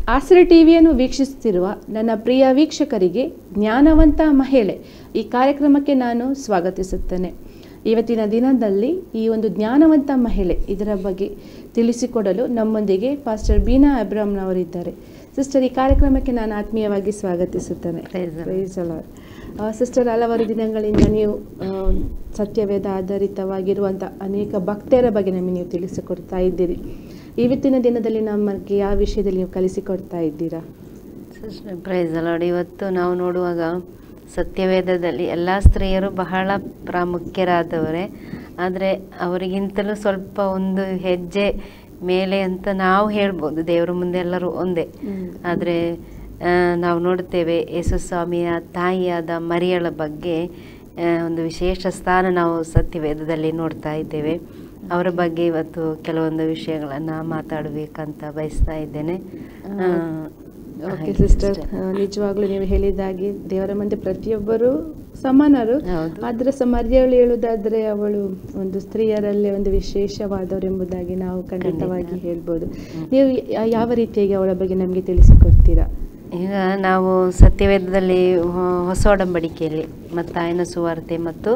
ಆಸರೆ ಟಿವಿಯನ್ನು ವೀಕ್ಷಿಸುತ್ತಿರುವ ನನ್ನ ಪ್ರಿಯ ವೀಕ್ಷಕರಿಗೆ ಜ್ಞಾನವಂತ ಮಹಿಳೆ ಈ ಕಾರ್ಯಕ್ರಮಕ್ಕೆ ನಾನು ಸ್ವಾಗತಿಸುತ್ತೇನೆ. ಇವತ್ತಿನ ದಿನದಲ್ಲಿ ಈ ಒಂದು ಜ್ಞಾನವಂತ ಮಹಿಳೆ ಇದರ ಬಗ್ಗೆ ತಿಳಿಸಿಕೊಡಲು ನಮ್ಮೊಂದಿಗೆ ಪಾಸ್ಟರ್ ಬೀನಾ ಅಬ್ರಾಮ್ನವರಿದ್ದಾರೆ. ಸಿಸ್ಟರ್, ಈ ಕಾರ್ಯಕ್ರಮಕ್ಕೆ ನಾನು ಆತ್ಮೀಯವಾಗಿ ಸ್ವಾಗತಿಸುತ್ತೇನೆ. ಸಿಸ್ಟರ್, ಹಲವಾರು ದಿನಗಳಿಂದ ನೀವು ಸತ್ಯವೇದ ಆಧಾರಿತವಾಗಿರುವಂಥ ಅನೇಕ ಭಕ್ತರ ಬಗ್ಗೆ ನಮಗೆ ನೀವು ತಿಳಿಸಿಕೊಡ್ತಾ ಇದ್ದೀರಿ. ಇವತ್ತಿನ ದಿನದಲ್ಲಿ ನಮಗೆ ಯಾವ ವಿಷಯದಲ್ಲಿ ನೀವು ಕಲಿಸಿಕೊಡ್ತಾ ಇದ್ದೀರಾ? Praise the lord. ಇವತ್ತು ನಾವು ನೋಡುವಾಗ ಸತ್ಯವೇದದಲ್ಲಿ ಎಲ್ಲ ಸ್ತ್ರೀಯರು ಬಹಳ ಪ್ರಾಮುಖ್ಯರಾದವರೇ, ಆದರೆ ಅವರಿಗಿಂತಲೂ ಸ್ವಲ್ಪ ಒಂದು ಹೆಜ್ಜೆ ಮೇಲೆ ಅಂತ ನಾವು ಹೇಳ್ಬೋದು. ದೇವರ ಮುಂದೆ ಎಲ್ಲರೂ ಒಂದೇ. ಆದರೆ ನಾವು ನೋಡ್ತೇವೆ ಯೇಸು ಸ್ವಾಮಿಯ ತಾಯಿಯಾದ ಮರಿಯಳ ಬಗ್ಗೆ ಒಂದು ವಿಶೇಷ ಸ್ಥಾನ ನಾವು ಸತ್ಯವೇದದಲ್ಲಿ ನೋಡ್ತಾ ಇದ್ದೇವೆ. ಅವರ ಬಗ್ಗೆ ಇವತ್ತು ಕೆಲವೊಂದು ವಿಷಯಗಳನ್ನು ಮಾತಾಡಬೇಕಂತ ಬಯಸ್ತಾ ಇದ್ದೇನೆ. ಓಕೆ ಸಿಸ್ಟರ್, ನಿಜವಾಗ್ಲೂ ನೀವು ಹೇಳಿದಾಗೆ ದೇವರ ಮುಂದೆ ಪ್ರತಿಯೊಬ್ಬರು ಸಮಾನರು. ಆದ್ರೆ ಮರಿಯಳು ಹೇಳುವುದಾದ್ರೆ ಅವಳು ಒಂದು ಸ್ತ್ರೀಯರಲ್ಲೇ ಒಂದು ವಿಶೇಷವಾದವರು ಎಂಬುದಾಗಿ ನಾವು ಖಂಡಿತವಾಗಿ ಹೇಳ್ಬೋದು. ನೀವು ಯಾವ ರೀತಿಯಾಗಿ ಅವಳ ಬಗ್ಗೆ ನಮಗೆ ತಿಳಿಸಿಕೊಡ್ತೀರಾ? ಈಗ ನಾವು ಸತ್ಯವೇದದಲ್ಲಿ ಹೊಸ ಒಡಂಬಡಿಕೆಯಲ್ಲಿ ಮತ್ತಾಯನ ಸುವಾರ್ತೆ ಮತ್ತು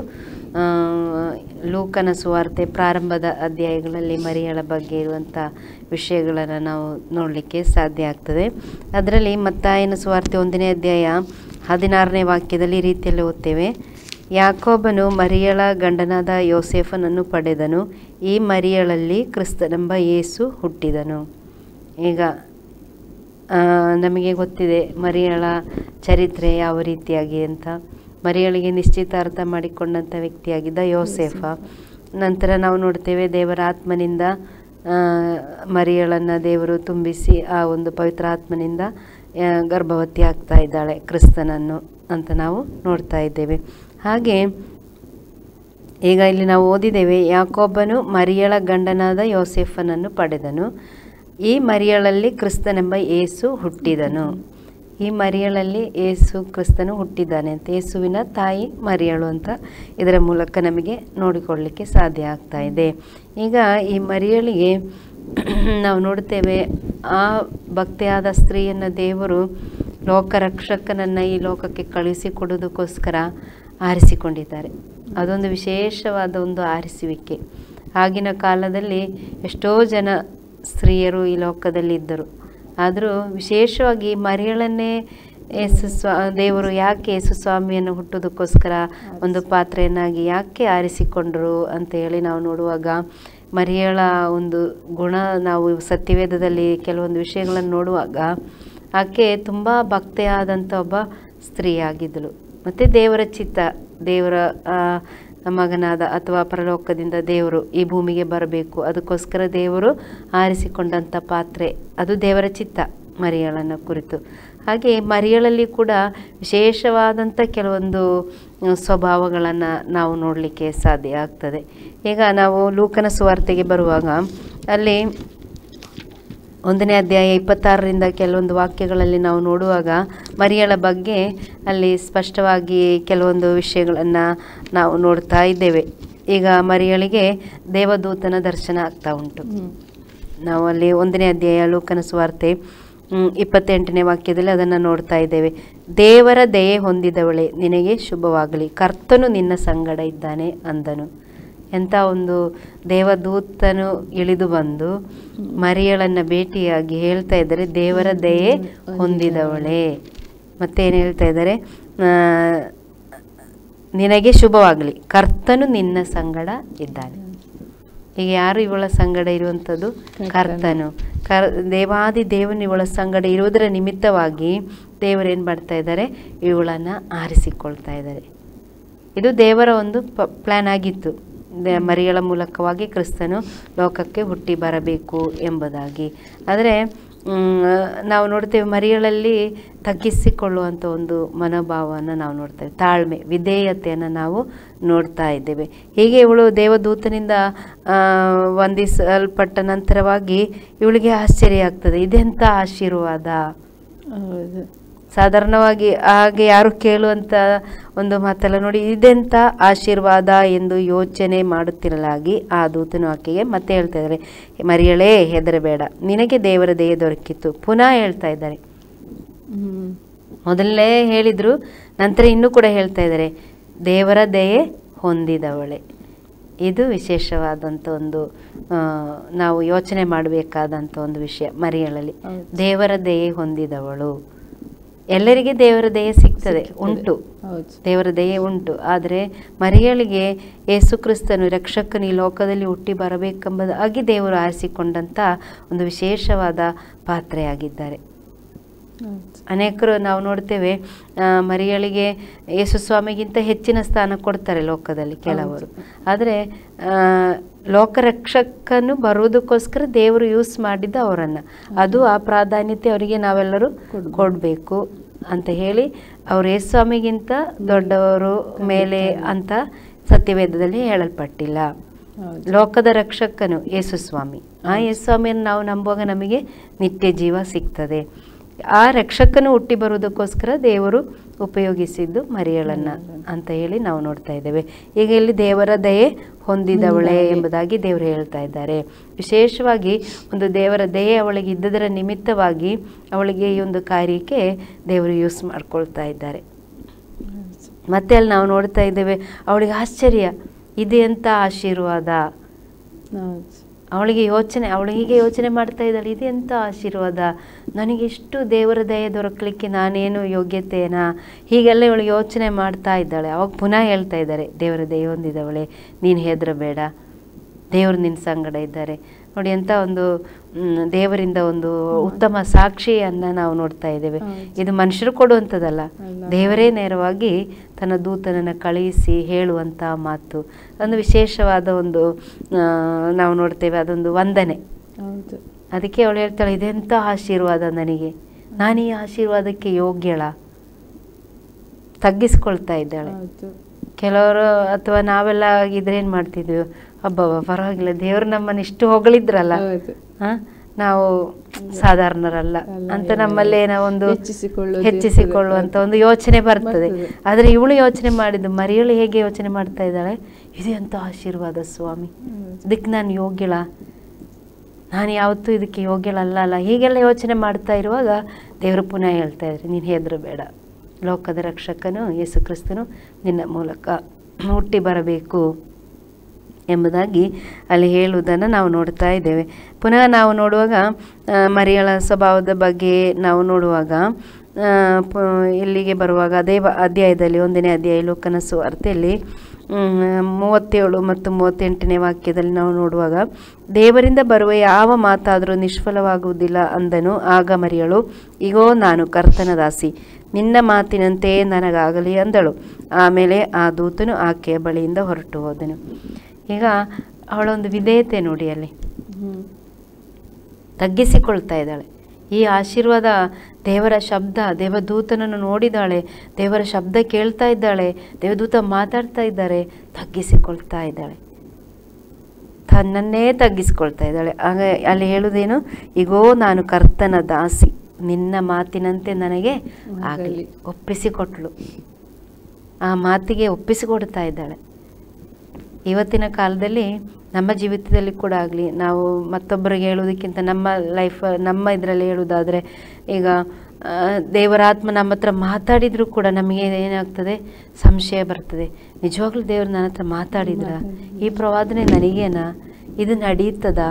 ಲೂಕನ ಸುವಾರ್ತೆ ಪ್ರಾರಂಭದ ಅಧ್ಯಾಯಗಳಲ್ಲಿ ಮರಿಯಳ ಬಗ್ಗೆ ಇರುವಂಥ ವಿಷಯಗಳನ್ನು ನಾವು ನೋಡಲಿಕ್ಕೆ ಸಾಧ್ಯ ಆಗ್ತದೆ. ಅದರಲ್ಲಿ ಮತ್ತಾಯನ ಸುವಾರ್ತೆ 1ನೇ ಅಧ್ಯಾಯ 16ನೇ ವಾಕ್ಯದಲ್ಲಿ ಈ ರೀತಿಯಲ್ಲಿ ಓದ್ತೇವೆ. ಯಾಕೋಬನು ಮರಿಯಳ ಗಂಡನಾದ ಯೋಸೇಫನನ್ನು ಪಡೆದನು. ಈ ಮರಿಯಳಲ್ಲಿ ಕ್ರಿಸ್ತನೆಂಬ ಯೇಸು ಹುಟ್ಟಿದನು. ಈಗ ನಮಗೆ ಗೊತ್ತಿದೆ ಮರಿಯಳ ಚರಿತ್ರೆ ಯಾವ ರೀತಿಯಾಗಿ ಅಂತ. ಮರಿಯಳಿಗೆ ನಿಶ್ಚಿತಾರ್ಥ ಮಾಡಿಕೊಂಡಂಥ ವ್ಯಕ್ತಿಯಾಗಿದ್ದ ಯೋಸೇಫ. ನಂತರ ನಾವು ನೋಡ್ತೇವೆ ದೇವರ ಆತ್ಮನಿಂದ ಮರಿಯಳನ್ನು ದೇವರು ತುಂಬಿಸಿ ಆ ಒಂದು ಪವಿತ್ರ ಆತ್ಮನಿಂದ ಗರ್ಭವತಿ ಆಗ್ತಾ ಇದ್ದಾಳೆ ಕ್ರಿಸ್ತನನ್ನು ಅಂತ ನಾವು ನೋಡ್ತಾ ಇದ್ದೇವೆ. ಹಾಗೆ ಈಗ ಇಲ್ಲಿ ನಾವು ಓದಿದ್ದೇವೆ, ಯಾಕೋಬನು ಮರಿಯಳ ಗಂಡನಾದ ಯೋಸೇಫನನ್ನು ಪಡೆದನು. ಈ ಮರಿಯಳಲ್ಲಿ ಕ್ರಿಸ್ತನೆಂಬ ಯೇಸು ಹುಟ್ಟಿದನು. ಈ ಮರಿಯಳಲ್ಲಿ ಯೇಸು ಕ್ರಿಸ್ತನು ಹುಟ್ಟಿದ್ದಾನೆ ಅಂತ, ಯೇಸುವಿನ ತಾಯಿ ಮರಿಯಳು ಅಂತ ಇದರ ಮೂಲಕ ನಮಗೆ ನೋಡಿಕೊಳ್ಳಲಿಕ್ಕೆ ಸಾಧ್ಯ ಆಗ್ತಾ ಇದೆ. ಈಗ ಈ ಮರಿಯಳಿಗೆ ನಾವು ನೋಡ್ತೇವೆ, ಆ ಭಕ್ತಿಯಾದ ಸ್ತ್ರೀಯನ್ನು ದೇವರು ಲೋಕರಕ್ಷಕನನ್ನು ಈ ಲೋಕಕ್ಕೆ ಕಳುಹಿಸಿಕೊಡೋದಕ್ಕೋಸ್ಕರ ಆರಿಸಿಕೊಂಡಿದ್ದಾರೆ. ಅದೊಂದು ವಿಶೇಷವಾದ ಒಂದು ಆರಿಸುವಿಕೆ. ಆಗಿನ ಕಾಲದಲ್ಲಿ ಎಷ್ಟೋ ಜನ ಸ್ತ್ರೀಯರು ಈ ಲೋಕದಲ್ಲಿ ಇದ್ದರು. ಆದರೂ ವಿಶೇಷವಾಗಿ ಮರಿಯಳನ್ನೇ ದೇವರು ಯಾಕೆ ಯೇಸು ಸ್ವಾಮಿಯನ್ನು ಹುಟ್ಟೋದಕ್ಕೋಸ್ಕರ ಒಂದು ಪಾತ್ರೆಯನ್ನಾಗಿ ಯಾಕೆ ಆರಿಸಿಕೊಂಡರು ಅಂತ ಹೇಳಿ ನಾವು ನೋಡುವಾಗ, ಮರಿಯಳ ಒಂದು ಗುಣ ನಾವು ಸತ್ಯವೇದದಲ್ಲಿ ಕೆಲವೊಂದು ವಿಷಯಗಳನ್ನು ನೋಡುವಾಗ ಆಕೆ ತುಂಬ ಭಕ್ತೆಯಾದಂಥ ಒಬ್ಬ ಸ್ತ್ರೀಯಾಗಿದ್ದಳು. ಮತ್ತು ದೇವರ ಚಿತ್ತ, ದೇವರ ಮಗನಾದ ಅಥವಾ ಪರಲೋಕದಿಂದ ದೇವರು ಈ ಭೂಮಿಗೆ ಬರಬೇಕು, ಅದಕ್ಕೋಸ್ಕರ ದೇವರು ಆರಿಸಿಕೊಂಡಂಥ ಪಾತ್ರೆ, ಅದು ದೇವರ ಚಿತ್ತ ಮರಿಯಳನ ಕುರಿತು. ಹಾಗೆ ಮರಿಯಳಲ್ಲಿ ಕೂಡ ವಿಶೇಷವಾದಂಥ ಕೆಲವೊಂದು ಸ್ವಭಾವಗಳನ್ನು ನಾವು ನೋಡಲಿಕ್ಕೆ ಸಾಧ್ಯ ಆಗ್ತದೆ. ಈಗ ನಾವು ಲೂಕನ ಸುವಾರ್ತೆಗೆ ಬರುವಾಗ ಅಲ್ಲಿ 1ನೇ ಅಧ್ಯಾಯ 26ರಿಂದ ಕೆಲವೊಂದು ವಾಕ್ಯಗಳಲ್ಲಿ ನಾವು ನೋಡುವಾಗ ಮರಿಯಳ ಬಗ್ಗೆ ಅಲ್ಲಿ ಸ್ಪಷ್ಟವಾಗಿ ಕೆಲವೊಂದು ವಿಷಯಗಳನ್ನು ನಾವು ನೋಡ್ತಾ ಇದ್ದೇವೆ. ಈಗ ಮರಿಯಳಿಗೆ ದೇವದೂತನ ದರ್ಶನ ಆಗ್ತಾ ಉಂಟು. ನಾವು ಅಲ್ಲಿ 1ನೇ ಅಧ್ಯಾಯ ಲೂಕನ ಸುವಾರ್ತೆ 28ನೇ ವಾಕ್ಯದಲ್ಲಿ ಅದನ್ನು ನೋಡ್ತಾ ಇದ್ದೇವೆ. ದೇವರ ದಯೆ ಹೊಂದಿದವಳೆ, ನಿನಗೆ ಶುಭವಾಗಲಿ, ಕರ್ತನು ನಿನ್ನ ಸಂಗಡ ಇದ್ದಾನೆ ಅಂದನು. ಎಂಥ ಒಂದು ದೇವದೂತನು ಇಳಿದು ಬಂದು ಮರಿಯಳನ್ನು ಭೇಟಿಯಾಗಿ ಹೇಳ್ತಾ ಇದ್ದಾರೆ, ದೇವರ ದಯೆ ಹೊಂದಿದವಳೆ. ಮತ್ತೇನು ಹೇಳ್ತಾ ಇದ್ದಾರೆ, ನಿನಗೆ ಶುಭವಾಗಲಿ, ಕರ್ತನು ನಿನ್ನ ಸಂಗಡ ಇದ್ದಾನೆ. ಈಗ ಯಾರು ಇವಳ ಸಂಗಡ ಇರುವಂಥದ್ದು? ಕರ್ತನು. ದೇವಾದಿ ದೇವನು ಇವಳ ಸಂಗಡ ಇರುವುದರ ನಿಮಿತ್ತವಾಗಿ ದೇವರೇನು ಮಾಡ್ತಾ ಇದ್ದಾರೆ, ಇವಳನ್ನು ಆರಿಸಿಕೊಳ್ತಾ ಇದ್ದಾರೆ. ಇದು ದೇವರ ಒಂದು ಪ್ಲ್ಯಾನ್ ಆಗಿತ್ತು. ಮರಿಯಳ ಮೂಲಕವಾಗಿ ಕ್ರಿಸ್ತನು ಲೋಕಕ್ಕೆ ಹುಟ್ಟಿ ಬರಬೇಕು ಎಂಬುದಾಗಿ. ಆದರೆ ನಾವು ನೋಡ್ತೇವೆ ಮರಿಯಳಲ್ಲಿ ತಗ್ಗಿಸಿಕೊಳ್ಳುವಂಥ ಒಂದು ಮನೋಭಾವವನ್ನು ನಾವು ನೋಡ್ತೇವೆ. ತಾಳ್ಮೆ, ವಿಧೇಯತೆಯನ್ನು ನಾವು ನೋಡ್ತಾ ಇದ್ದೇವೆ. ಹೀಗೆ ಇವಳು ದೇವದೂತನಿಂದ ವಂದಿಸಲ್ಪಟ್ಟ ನಂತರವಾಗಿ ಇವಳಿಗೆ ಆಶ್ಚರ್ಯ ಆಗ್ತದೆ, ಇದೆಂಥ ಆಶೀರ್ವಾದ. ಸಾಧಾರಣವಾಗಿ ಹಾಗೆ ಯಾರು ಕೇಳುವಂಥ ಒಂದು ಮಾತಲ್ಲ ನೋಡಿ. ಇದೆಂಥ ಆಶೀರ್ವಾದ ಎಂದು ಯೋಚನೆ ಮಾಡುತ್ತಿರಲಾಗಿ ಆ ದೂತನು ಆಕೆಗೆ ಮತ್ತೆ ಹೇಳ್ತಾ ಇದ್ದಾರೆ, ಮರಿಯಳೇ ಹೆದರಬೇಡ, ನಿನಗೆ ದೇವರ ದಯೆ ದೊರಕಿತ್ತು. ಪುನಃ ಹೇಳ್ತಾ ಇದ್ದಾರೆ. ಮೊದಲನೇ ಹೇಳಿದ್ರು, ನಂತರ ಇನ್ನೂ ಕೂಡ ಹೇಳ್ತಾ ಇದ್ದಾರೆ, ದೇವರ ದಯೆ ಹೊಂದಿದವಳೆ. ಇದು ವಿಶೇಷವಾದಂಥ ಒಂದು ನಾವು ಯೋಚನೆ ಮಾಡಬೇಕಾದಂಥ ಒಂದು ವಿಷಯ. ಮರಿಯಳಲ್ಲಿ ದೇವರ ದಯೆ ಹೊಂದಿದವಳು. ಎಲ್ಲರಿಗೆ ದೇವರ ದಯೆ ಸಿಗ್ತದೆ, ಉಂಟು, ದೇವರ ದಯೆ ಉಂಟು. ಆದರೆ ಮರಿಯಳಿಗೆ ಯೇಸು ಕ್ರಿಸ್ತನು ರಕ್ಷಕನು ಈ ಲೋಕದಲ್ಲಿ ಹುಟ್ಟಿ ಬರಬೇಕೆಂಬುದಾಗಿ ದೇವರು ಆರಿಸಿಕೊಂಡಂಥ ಒಂದು ವಿಶೇಷವಾದ ಪಾತ್ರೆಯಾಗಿದ್ದಾರೆ. ಅನೇಕರು ನಾವು ನೋಡ್ತೇವೆ, ಮರಿಯಳಿಗೆ ಯೇಸು ಸ್ವಾಮಿಗಿಂತ ಹೆಚ್ಚಿನ ಸ್ಥಾನ ಕೊಡ್ತಾರೆ ಲೋಕದಲ್ಲಿ ಕೆಲವರು. ಆದರೆ ಲೋಕರಕ್ಷಕನು ಬರುವುದಕ್ಕೋಸ್ಕರ ದೇವರು ಯೂಸ್ ಮಾಡಿದ್ದ ಅವರನ್ನು, ಅದು ಆ ಪ್ರಾಧಾನ್ಯತೆ ಅವರಿಗೆ ನಾವೆಲ್ಲರೂ ಕೊಡಬೇಕು ಅಂತ ಹೇಳಿ, ಅವರು ಯೇಸು ಸ್ವಾಮಿಗಿಂತ ದೊಡ್ಡವರು ಮೇಲೆ ಅಂತ ಸತ್ಯವೇದದಲ್ಲಿ ಹೇಳಲ್ಪಟ್ಟಿಲ್ಲ. ಲೋಕದ ರಕ್ಷಕನು ಯೇಸು ಸ್ವಾಮಿ. ಆ ಯೇಸು ಸ್ವಾಮಿಯನ್ನು ನಾವು ನಂಬುವಾಗ ನಮಗೆ ನಿತ್ಯ ಜೀವ ಸಿಗ್ತದೆ. ಆ ರಕ್ಷಕನು ಹುಟ್ಟಿ ಬರುವುದಕ್ಕೋಸ್ಕರ ದೇವರು ಉಪಯೋಗಿಸಿದ್ದು ಮರಿಯಳನ್ನು ಅಂತ ಹೇಳಿ ನಾವು ನೋಡ್ತಾ ಇದ್ದೇವೆ. ಈಗ ಇಲ್ಲಿ ದೇವರ ದಯೆ ಹೊಂದಿದವಳೆ ಎಂಬುದಾಗಿ ದೇವರು ಹೇಳ್ತಾ ಇದ್ದಾರೆ. ವಿಶೇಷವಾಗಿ ಒಂದು ದೇವರ ದಯೆ ಅವಳಿಗೆ ಇದ್ದದರ ನಿಮಿತ್ತವಾಗಿ ಅವಳಿಗೆ ಈ ಒಂದು ಕಾರ್ಯಕ್ಕೆ ದೇವರು ಯೂಸ್ ಮಾಡ್ಕೊಳ್ತಾ ಇದ್ದಾರೆ. ಮತ್ತೆ ಅಲ್ಲಿ ನಾವು ನೋಡ್ತಾ ಇದ್ದೇವೆ, ಅವಳಿಗೆ ಆಶ್ಚರ್ಯ, ಇದೆ ಅಂತ ಆಶೀರ್ವಾದ. ಅವಳಿಗೆ ಹೀಗೆ ಯೋಚನೆ ಮಾಡ್ತಾ ಇದ್ದಾಳೆ, ಇದೆ ಎಂಥ ಆಶೀರ್ವಾದ, ನನಗೆ ಎಷ್ಟು ದೇವರ ದಯೆ ದೊರಕಲಿಕ್ಕೆ ನಾನೇನು ಯೋಗ್ಯತೆನಾ, ಹೀಗೆಲ್ಲ ಇವಳು ಯೋಚನೆ ಮಾಡ್ತಾ ಇದ್ದಾಳೆ. ಅವಾಗ ಪುನಃ ಹೇಳ್ತಾ ಇದ್ದಾರೆ, ದೇವರ ದಯೆ ಹೊಂದಿದವಳೆ, ನೀನು ಹೆದರಬೇಡ, ದೇವರು ನಿನ್ನ ಸಂಗಡ ಇದ್ದಾರೆ. ನೋಡಿ, ಎಂಥ ಒಂದು ದೇವರಿಂದ ಒಂದು ಉತ್ತಮ ಸಾಕ್ಷಿಯನ್ನು ನಾವು ನೋಡ್ತಾ ಇದ್ದೇವೆ. ಇದು ಮನುಷ್ಯರು ಕೊಡುವಂಥದ್ದಲ್ಲ, ದೇವರೇ ನೇರವಾಗಿ ತನ್ನ ದೂತನನ್ನು ಕಳುಹಿಸಿ ಹೇಳುವಂಥ ಮಾತು. ಒಂದು ವಿಶೇಷವಾದ ಒಂದು ನಾವು ನೋಡ್ತೇವೆ, ಅದೊಂದು ವಂದನೆ. ಅದಕ್ಕೆ ಅವಳು ಹೇಳ್ತಾಳೆ, ಇದೆಂಥ ಆಶೀರ್ವಾದ ನನಗೆ, ನಾನು ಈ ಆಶೀರ್ವಾದಕ್ಕೆ ಯೋಗ್ಯಳ. ತಗ್ಗಿಸ್ಕೊಳ್ತಾ ಇದ್ದಾಳೆ. ಕೆಲವರು ಅಥವಾ ನಾವೆಲ್ಲ ಇದ್ರೇನು ಮಾಡ್ತಿದ್ವಿ, ಹಬ್ಬ ಪರವಾಗಿಲ್ಲ, ದೇವರು ನಮ್ಮನ್ನು ಇಷ್ಟು ಹೊಗಳಿದ್ರಲ್ಲ, ನಾವು ಸಾಧಾರಣರಲ್ಲ ಅಂತ ನಮ್ಮಲ್ಲಿ ಏನೋ ಒಂದು ಹೆಚ್ಚಿಸಿಕೊಳ್ಳುವಂತ ಒಂದು ಯೋಚನೆ ಬರ್ತದೆ. ಆದರೆ ಇವಳು ಯೋಚನೆ ಮಾಡಿದ್ದು, ಮರಿಯಳು ಹೇಗೆ ಯೋಚನೆ ಮಾಡ್ತಾ ಇದ್ದಾಳೆ, ಇದು ಎಂಥ ಆಶೀರ್ವಾದ ಸ್ವಾಮಿ, ಇದಕ್ಕೆ ನಾನು ಯೋಗ್ಯಳ, ನಾನು ಯಾವತ್ತೂ ಇದಕ್ಕೆ ಯೋಗ್ಯಳಲ್ಲ, ಹೀಗೆಲ್ಲ ಯೋಚನೆ ಮಾಡ್ತಾ ಇರುವಾಗ ದೇವರು ಪುನಃ ಹೇಳ್ತಾ ಇದ್ದಾರೆ, ನೀನು ಹೆದರಬೇಡ, ಲೋಕದ ರಕ್ಷಕನು ಯೇಸು ಕ್ರಿಸ್ತನು ನಿನ್ನ ಮೂಲಕ ಹುಟ್ಟಿ ಬರಬೇಕು ಎಂಬುದಾಗಿ ಅಲ್ಲಿ ಹೇಳುವುದನ್ನು ನಾವು ನೋಡ್ತಾ ಇದ್ದೇವೆ. ಪುನಃ ನಾವು ನೋಡುವಾಗ ಮರಿಯಳ ಸ್ವಭಾವದ ಬಗ್ಗೆ ನಾವು ನೋಡುವಾಗ ಇಲ್ಲಿಗೆ ಬರುವಾಗ ಅದೇ ಅಧ್ಯಾಯದಲ್ಲಿ 1ನೇ ಅಧ್ಯಾಯ ಲೂಕನ ಸುವಾರ್ತೆಯಲ್ಲಿ 37 ಮತ್ತು 38ನೇ ವಾಕ್ಯದಲ್ಲಿ ನಾವು ನೋಡುವಾಗ, ದೇವರಿಂದ ಬರುವ ಯಾವ ಮಾತಾದರೂ ನಿಷ್ಫಲವಾಗುವುದಿಲ್ಲ ಅಂದನು. ಆಗ ಮರಿಯಳು, ಇಗೋ ನಾನು ಕರ್ತನ ದಾಸಿ, ನಿನ್ನ ಮಾತಿನಂತೆಯೇ ನನಗಾಗಲಿ ಅಂದಳು. ಆಮೇಲೆ ಆ ದೂತನು ಆಕೆಯ ಬಳಿಯಿಂದ ಹೊರಟು ಹೋದನು. ಈಗ ಅವಳೊಂದು ವಿಧೇಯತೆ ನೋಡಿ, ಅಲ್ಲಿ ತಗ್ಗಿಸಿಕೊಳ್ತಾ ಇದ್ದಾಳೆ. ಈ ಆಶೀರ್ವಾದ, ದೇವರ ಶಬ್ದ, ದೇವದೂತನನ್ನು ನೋಡಿದಾಳೆ, ದೇವರ ಶಬ್ದ ಕೇಳ್ತಾ ಇದ್ದಾಳೆ, ದೇವದೂತ ಮಾತಾಡ್ತಾ ಇದ್ದಾರೆ, ತಗ್ಗಿಸಿಕೊಳ್ತಾ ಇದ್ದಾಳೆ, ತನ್ನನ್ನೇ ತಗ್ಗಿಸಿಕೊಳ್ತಾ ಇದ್ದಾಳೆ. ಆಗ ಅಲ್ಲಿ ಹೇಳುವುದೇನು, ಇಗೋ ನಾನು ಕರ್ತನ ದಾಸಿ, ನಿನ್ನ ಮಾತಿನಂತೆ ನನಗೆ ಆಗಲಿ. ಒಪ್ಪಿಸಿಕೊಟ್ಲು, ಆ ಮಾತಿಗೆ ಒಪ್ಪಿಸಿಕೊಡ್ತಾ ಇದ್ದಾಳೆ. ಇವತ್ತಿನ ಕಾಲದಲ್ಲಿ ನಮ್ಮ ಜೀವಿತದಲ್ಲಿ ಕೂಡ ಆಗಲಿ, ನಾವು ಮತ್ತೊಬ್ಬರಿಗೆ ಹೇಳೋದಕ್ಕಿಂತ ನಮ್ಮ ಲೈಫ್, ನಮ್ಮ ಇದರಲ್ಲಿ ಹೇಳೋದಾದರೆ, ಈಗ ದೇವರಾತ್ಮ ನಮ್ಮ ಹತ್ರ ಮಾತಾಡಿದರೂ ಕೂಡ ನಮಗೆ ಏನಾಗ್ತದೆ, ಸಂಶಯ ಬರ್ತದೆ. ನಿಜವಾಗ್ಲೂ ದೇವರು ನನ್ನ ಹತ್ರ ಮಾತಾಡಿದ್ರ, ಈ ಪ್ರವಾದನೆ ನನಗೇನಾ, ಇದು ನಡೀತದ?